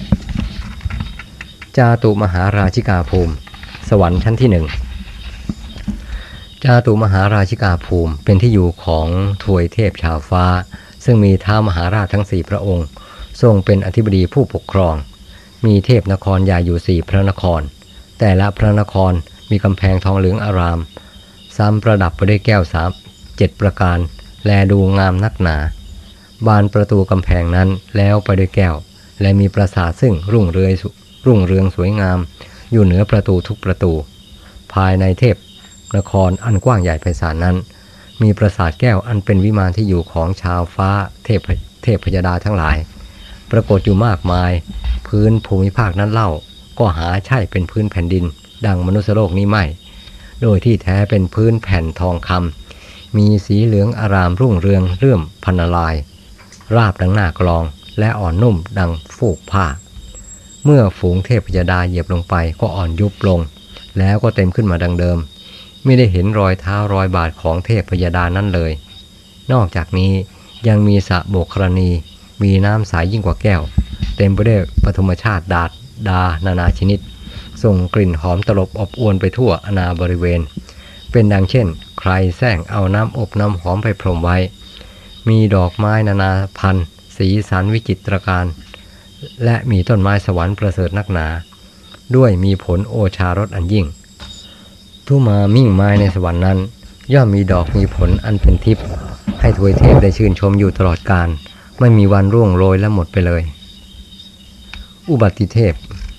จาตุมหาราชิกาภูมิสวรรค์ชั้นที่หนึ่งจาตุมหาราชิกาภูมิเป็นที่อยู่ของทวยเทพชาวฟ้าซึ่งมีท้าวมหาราชทั้งสี่พระองค์ทรงเป็นอธิบดีผู้ปกครองมีเทพนครใหญ่อยู่สี่พระนครแต่ละพระนครมีกำแพงทองเหลืองอารามซ้ำประดับไปด้วยแก้วสามเจ็ดประการแลดูงามนักหนาบานประตูกำแพงนั้นแล้วไปด้วยแก้วและมีปราสาทซึ่งรุ่งเรืองรุ่งเรืองสวยงามอยู่เหนือประตูทุกประตูภายในเทพนครอันกว้างใหญ่ไพศาลนั้นมีปราสาทแก้วอันเป็นวิมานที่อยู่ของชาวฟ้าเทพเทพพยดาทั้งหลายปรากฏอยู่มากมายพื้นภูมิภาคนั้นเล่าก็หาใช่เป็นพื้นแผ่นดินดังมนุษยโลกนี้ไม่โดยที่แท้เป็นพื้นแผ่นทองคำมีสีเหลืองอารามรุ่งเรืองเรื่อมพันลายราบดังหน้ากลองและอ่อนนุ่มดังฟูกผ้าเมื่อฝูงเทพพยดาเหยียบลงไปก็อ่อนยุบลงแล้วก็เต็มขึ้นมาดังเดิมไม่ได้เห็นรอยเท้ารอยบาทของเทพพยดานั้นเลยนอกจากนี้ยังมีสระโบกครณีมีน้ำใสยยิ่งกว่าแก้วเต็มไปด้วยปฐมชาติดาดดานานาชนิดส่งกลิ่นหอมตลบอบอวนไปทั่วอนาบริเวณเป็นดังเช่นใครแซงเอาน้ำอบน้ำหอมไปพรมไว้มีดอกไม้นานาพันธุ์สีสันวิจิตรการและมีต้นไม้สวรรค์ประเสริฐนักหนาด้วยมีผลโอชารสอันยิ่งทุมามิ่งไม้ในสวรรค์นั้นย่อมมีดอกมีผลอันเป็นทิพย์ให้ทวยเทพได้ชื่นชมอยู่ตลอดกาลไม่มีวันร่วงโรยและหมดไปเลยอุบัติเทพ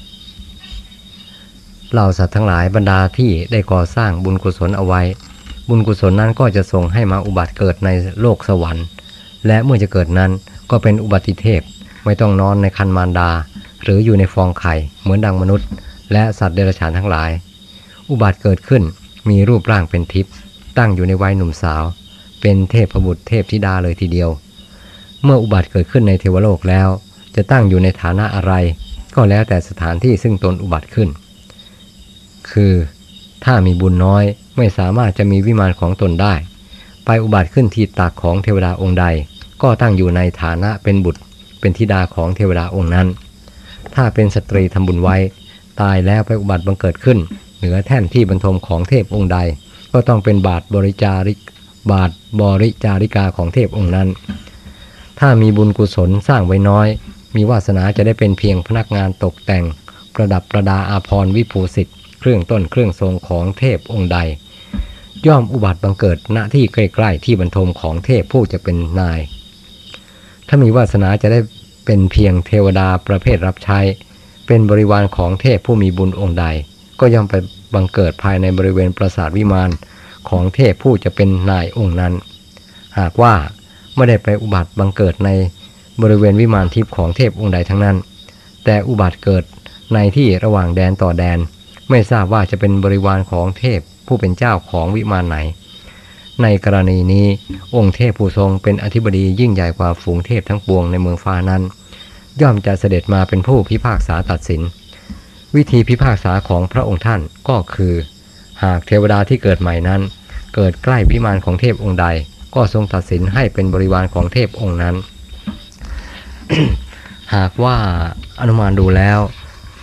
เหล่าสัตว์ทั้งหลายบรรดาที่ได้ก่อสร้างบุญกุศลเอาไว้บุญกุศลนั้นก็จะส่งให้มาอุบัติเกิดในโลกสวรรค์และเมื่อจะเกิดนั้นก็เป็นอุบัติเทพไม่ต้องนอนในคันมารดาหรืออยู่ในฟองไข่เหมือนดังมนุษย์และสัตว์เดรัจฉานทั้งหลายอุบัติเกิดขึ้นมีรูปร่างเป็นทิพย์ตั้งอยู่ในวัยหนุ่มสาวเป็นเทพบุตรเทพธิดาเลยทีเดียวเมื่ออุบัติเกิดขึ้นในเทวโลกแล้วจะตั้งอยู่ในฐานะอะไรก็แล้วแต่สถานที่ซึ่งตนอุบัติขึ้นคือถ้ามีบุญน้อยไม่สามารถจะมีวิมานของตนได้ไปอุบัติขึ้นที่ตักของเทวดาองค์ใดก็ตั้งอยู่ในฐานะเป็นบุตรเป็นธิดาของเทวดาองค์นั้นถ้าเป็นสตรีทำบุญไว้ตายแล้วไปอุบัติบังเกิดขึ้นเหนือแท่นที่บรรทมของเทพองค์ใดก็ต้องเป็นบาทบริจาริกบาทบริจาริกาของเทพองค์นั้นถ้ามีบุญกุศลสร้างไว้น้อยมีวาสนาจะได้เป็นเพียงพนักงานตกแต่งประดับประดาอาภรณ์วิภูสิทธิ์เครื่องต้นเครื่องทรงของเทพองค์ใดย่อมอุบัติบังเกิดณที่ใกล้ๆที่บรรทมของเทพผู้จะเป็นนายถ้ามีวาสนาจะได้เป็นเพียงเทวดาประเภทรับใช้เป็นบริวารของเทพผู้มีบุญองค์ใดก็ย่อมไปบังเกิดภายในบริเวณปราสาทวิมานของเทพผู้จะเป็นนายองค์นั้นหากว่าไม่ได้ไปอุบัติบังเกิดในบริเวณวิมานทิพย์ของเทพองค์ใดทั้งนั้นแต่อุบัติเกิดในที่ระหว่างแดนต่อแดนไม่ทราบว่าจะเป็นบริวารของเทพผู้เป็นเจ้าของวิมานไหนในกรณีนี้องค์เทพผู้ทรงเป็นอธิบดียิ่งใหญ่กว่าฝูงเทพทั้งปวงในเมืองฟ้านั้นย่อมจะเสด็จมาเป็นผู้พิพากษาตัดสินวิธีพิพากษาของพระองค์ท่านก็คือหากเทวดาที่เกิดใหม่นั้นเกิดใกล้วิมานของเทพองค์ใดก็ทรงตัดสินให้เป็นบริวารของเทพองค์นั้น หากว่าอนุมานดูแล้ว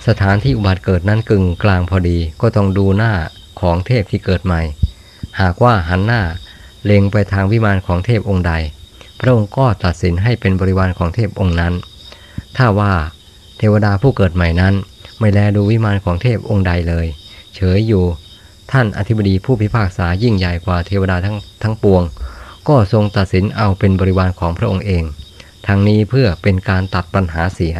สถานที่อุบัติเกิดนั้นกึ่งกลางพอดีก็ต้องดูหน้าของเทพที่เกิดใหม่หากว่าหันหน้าเล็งไปทางวิมานของเทพองค์ใดพระองค์ก็ตัดสินให้เป็นบริวารของเทพองค์นั้นถ้าว่าเทวดาผู้เกิดใหม่นั้นไม่แลดูวิมานของเทพองค์ใดเลยเฉยอยู่ท่านอธิบดีผู้พิพากษายิ่งใหญ่กว่าเทวดาทั้งทั้งปวงก็ทรงตัดสินเอาเป็นบริวารของพระองค์เองทั้งนี้เพื่อเป็นการตัดปัญหาเสีย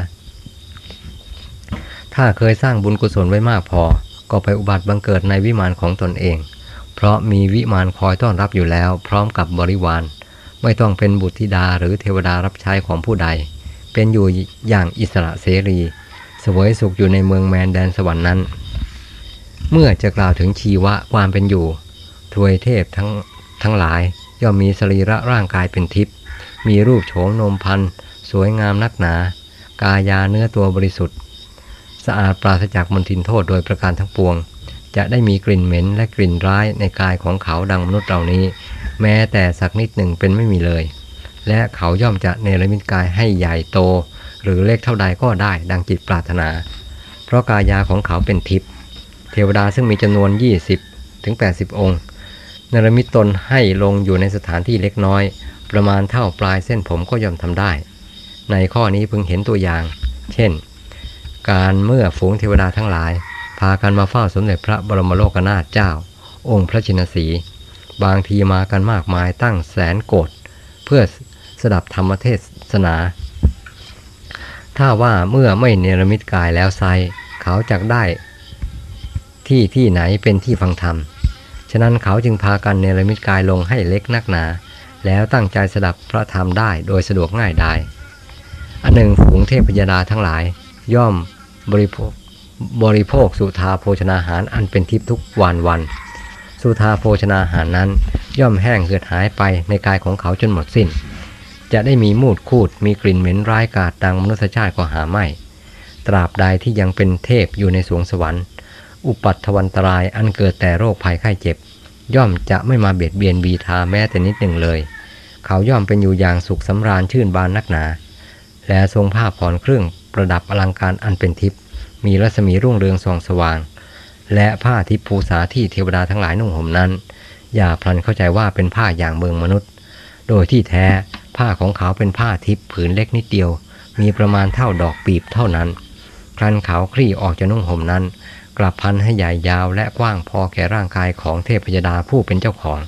ถ้าเคยสร้างบุญกุศลไว้มากพอก็ไปอุบัติบังเกิดในวิมานของตนเองเพราะมีวิมานคอยต้อนรับอยู่แล้วพร้อมกับบริวารไม่ต้องเป็นบุตรธิดาหรือเทวดารับใช้ของผู้ใดเป็นอยู่อย่างอิสระเสรีเสวยสุขอยู่ในเมืองแมนแดนสวรรค์นั้นเมื่อจะกล่าวถึงชีวะความเป็นอยู่ทวยเทพทั้งทั้งหลายย่อมมีสรีระร่างกายเป็นทิพย์มีรูปโฉมนมพรรณสวยงามนักหนากายาเนื้อตัวบริสุทธิ์สะอาดปราศจากมลทินโทษโดยประการทั้งปวงจะได้มีกลิ่นเหม็นและกลิ่นร้ายในกายของเขาดังมนุษย์เหล่านี้แม้แต่สักนิดหนึ่งเป็นไม่มีเลยและเขาย่อมจะเนรมิตกายให้ใหญ่โตหรือเล็กเท่าใดก็ได้ดังจิตปรารถนาเพราะกายาของเขาเป็นทิพย์เทวดาซึ่งมีจำนวนยี่สิบถึงแปดสิบองค์เนรมิตตนให้ลงอยู่ในสถานที่เล็กน้อยประมาณเท่าปลายเส้นผมก็ย่อมทำได้ในข้อนี้พึงเห็นตัวอย่างเช่นการเมื่อฝูงเทวดาทั้งหลายพากันมาเฝ้าสมเด็จพระบรมโลกนาถเจ้าองค์พระชินสีบางทีมากันมากมายตั้งแสนโกฏเพื่อสดับธรรมเทศนาถ้าว่าเมื่อไม่เนรมิตกายแล้วไซเขาจักได้ที่ที่ไหนเป็นที่ฟังธรรมฉะนั้นเขาจึงพากันเนรมิตกายลงให้เล็กนักหนาแล้วตั้งใจสดับพระธรรมได้โดยสะดวกง่ายได้อันหนึ่งฝูงเทพยดาทั้งหลายย่อมบริโภคบริโภคสุธาโภชนาหารอันเป็นทิพย์ทุกวันวันสุธาโภชนาหารนั้นย่อมแห้งเหือดหายไปในกายของเขาจนหมดสิ้นจะได้มีมูดคูดมีกลิ่นเหม็นร้ายกาจดังมนุษยชาติก็หาไม่ตราบใดที่ยังเป็นเทพอยู่ในสวงสวรรค์อุปัตถวันตรายอันเกิดแต่โรคภัยไข้เจ็บย่อมจะไม่มาเบียดเบียนบีทาแม้แต่นิดหนึ่งเลยเขาย่อมเป็นอยู่อย่างสุขสำราญชื่นบานนักหนาและทรงผ้าผ่อนเครื่องประดับอลังการอันเป็นทิพย์มีรัศมีรุ่งเรืองส่องสว่างและผ้าทิพย์ภูษาที่เทวดาทั้งหลายนุ่งห่มนั้นอย่าพลันเข้าใจว่าเป็นผ้าอย่างเมืองมนุษย์โดยที่แท้ผ้าของเขาเป็นผ้าทิพย์ผืนเล็กนิดเดียวมีประมาณเท่าดอกปีบเท่านั้นครั้นเขาคลี่ออกจากนุ่งห่มนั้นกลับพันให้ใหญ่ยาวและกว้างพอแก่ร่างกายของเทพยดาผู้เป็นเจ้าของ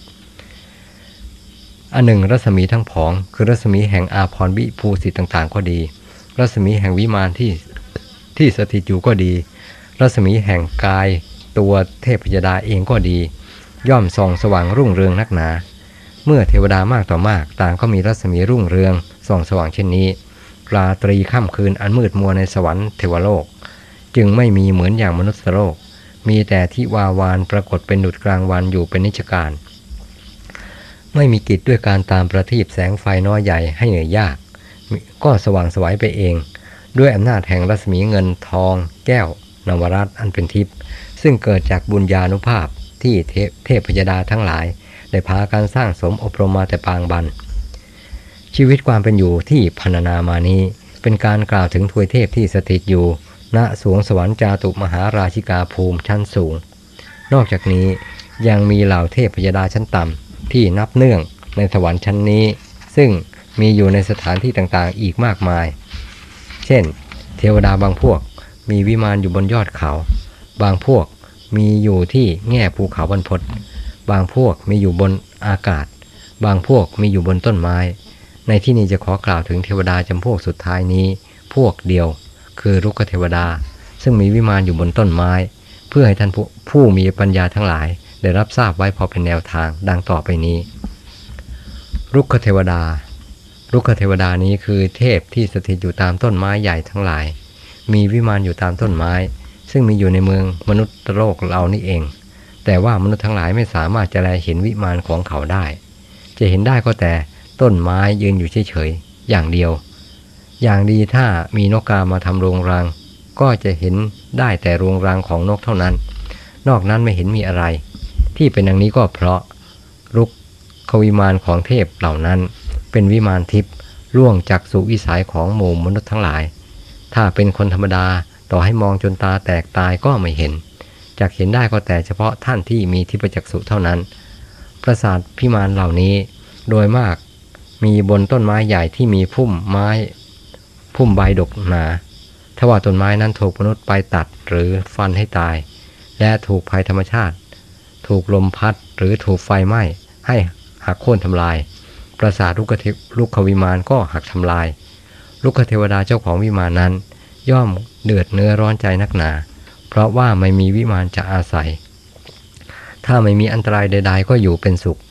อันหนึ่งรัศมีทั้งผองคือรัศมีแห่งอาภรณ์วิภูสิทธิ์ต่างๆก็ดีรัศมีแห่งวิมานที่ที่สถิตอยู่ก็ดีรัศมีแห่งกายตัวเทพยดาเองก็ดีย่อมส่องสว่างรุ่งเรืองนักหนาเมื่อเทวดามากต่อมากต่างก็มีรัศมีรุ่งเรืองส่องสว่างเช่นนี้ราตรีค่ำคืนอันมืดมัวในสวรรค์เทวโลกจึงไม่มีเหมือนอย่างมนุษย์โลกมีแต่ที่วาวานปรากฏเป็นดุจกลางวันอยู่เป็นนิจการไม่มีกิจด้วยการตามประทีปแสงไฟน้อยใหญ่ให้เหนื่อยยากก็สว่างไสวไปเองด้วยอำนาจแห่งรัศมีเงินทองแก้วนวรัตน์อันเป็นทิพย์ซึ่งเกิดจากบุญญานุภาพที่เทพเทพยดาทั้งหลายได้พาการสร้างสมอบรมมาแต่ปางบันชีวิตความเป็นอยู่ที่พรรณนามานี้เป็นการกล่าวถึงทวยเทพที่สถิตอยู่ณสวงสวรรค์จาตุมหาราชิกาภูมิชั้นสูงนอกจากนี้ยังมีเหล่าเทพยดาชั้นต่ำที่นับเนื่องในสวรรค์ชั้นนี้ซึ่งมีอยู่ในสถานที่ต่างๆอีกมากมายเช่นเทวดาบางพวกมีวิมานอยู่บนยอดเขาบางพวกมีอยู่ที่แง่ภูเขาบรรพตบางพวกมีอยู่บนอากาศบางพวกมีอยู่บนต้นไม้ในที่นี้จะขอกล่าวถึงเทวดาจำพวกสุดท้ายนี้พวกเดียวคือรุกขเทวดาซึ่งมีวิมานอยู่บนต้นไม้เพื่อให้ท่านผู้ผู้มีปัญญาทั้งหลายได้รับทราบไว้พอเป็นแนวทางดังต่อไปนี้รุกขเทวดารุกขเทวดานี้คือเทพที่สถิตอยู่ตามต้นไม้ใหญ่ทั้งหลายมีวิมานอยู่ตามต้นไม้ซึ่งมีอยู่ในเมืองมนุษย์โลกเรานี่เองแต่ว่ามนุษย์ทั้งหลายไม่สามารถจะแลเห็นวิมานของเขาได้จะเห็นได้ก็แต่ต้นไม้ยืนอยู่เฉยๆอย่างเดียวอย่างดีถ้ามีนกกามาทำโรงรังก็จะเห็นได้แต่โรงรังของนกเท่านั้นนอกนั้นไม่เห็นมีอะไรที่เป็นอย่างนี้ก็เพราะรุกขวิมานของเทพเหล่านั้นเป็นวิมานทิพย์ล่วงจากสุวิสัยของหมู่มนุษย์ทั้งหลายถ้าเป็นคนธรรมดาต่อให้มองจนตาแตกตายก็ไม่เห็นจักเห็นได้ก็แต่เฉพาะท่านที่มีทิพจักษุเท่านั้นปราสาทพิมานเหล่านี้โดยมากมีบนต้นไม้ใหญ่ที่มีพุ่มไม้พุ่มใบดกหนาถ้าว่าต้นไม้นั้นถูกมนุษย์ไปตัดหรือฟันให้ตายและถูกภัยธรรมชาติถูกลมพัดหรือถูกไฟไหม้ให้หักโค่นทำลายปราสาทลูกขวิมานก็หักทำลายลูกเทวดาเจ้าของวิมานนั้นย่อมเดือดเนื้อร้อนใจนักหนาเพราะว่าไม่มีวิมานจะอาศัยถ้าไม่มีอันตรายใดๆก็อยู่เป็นสุข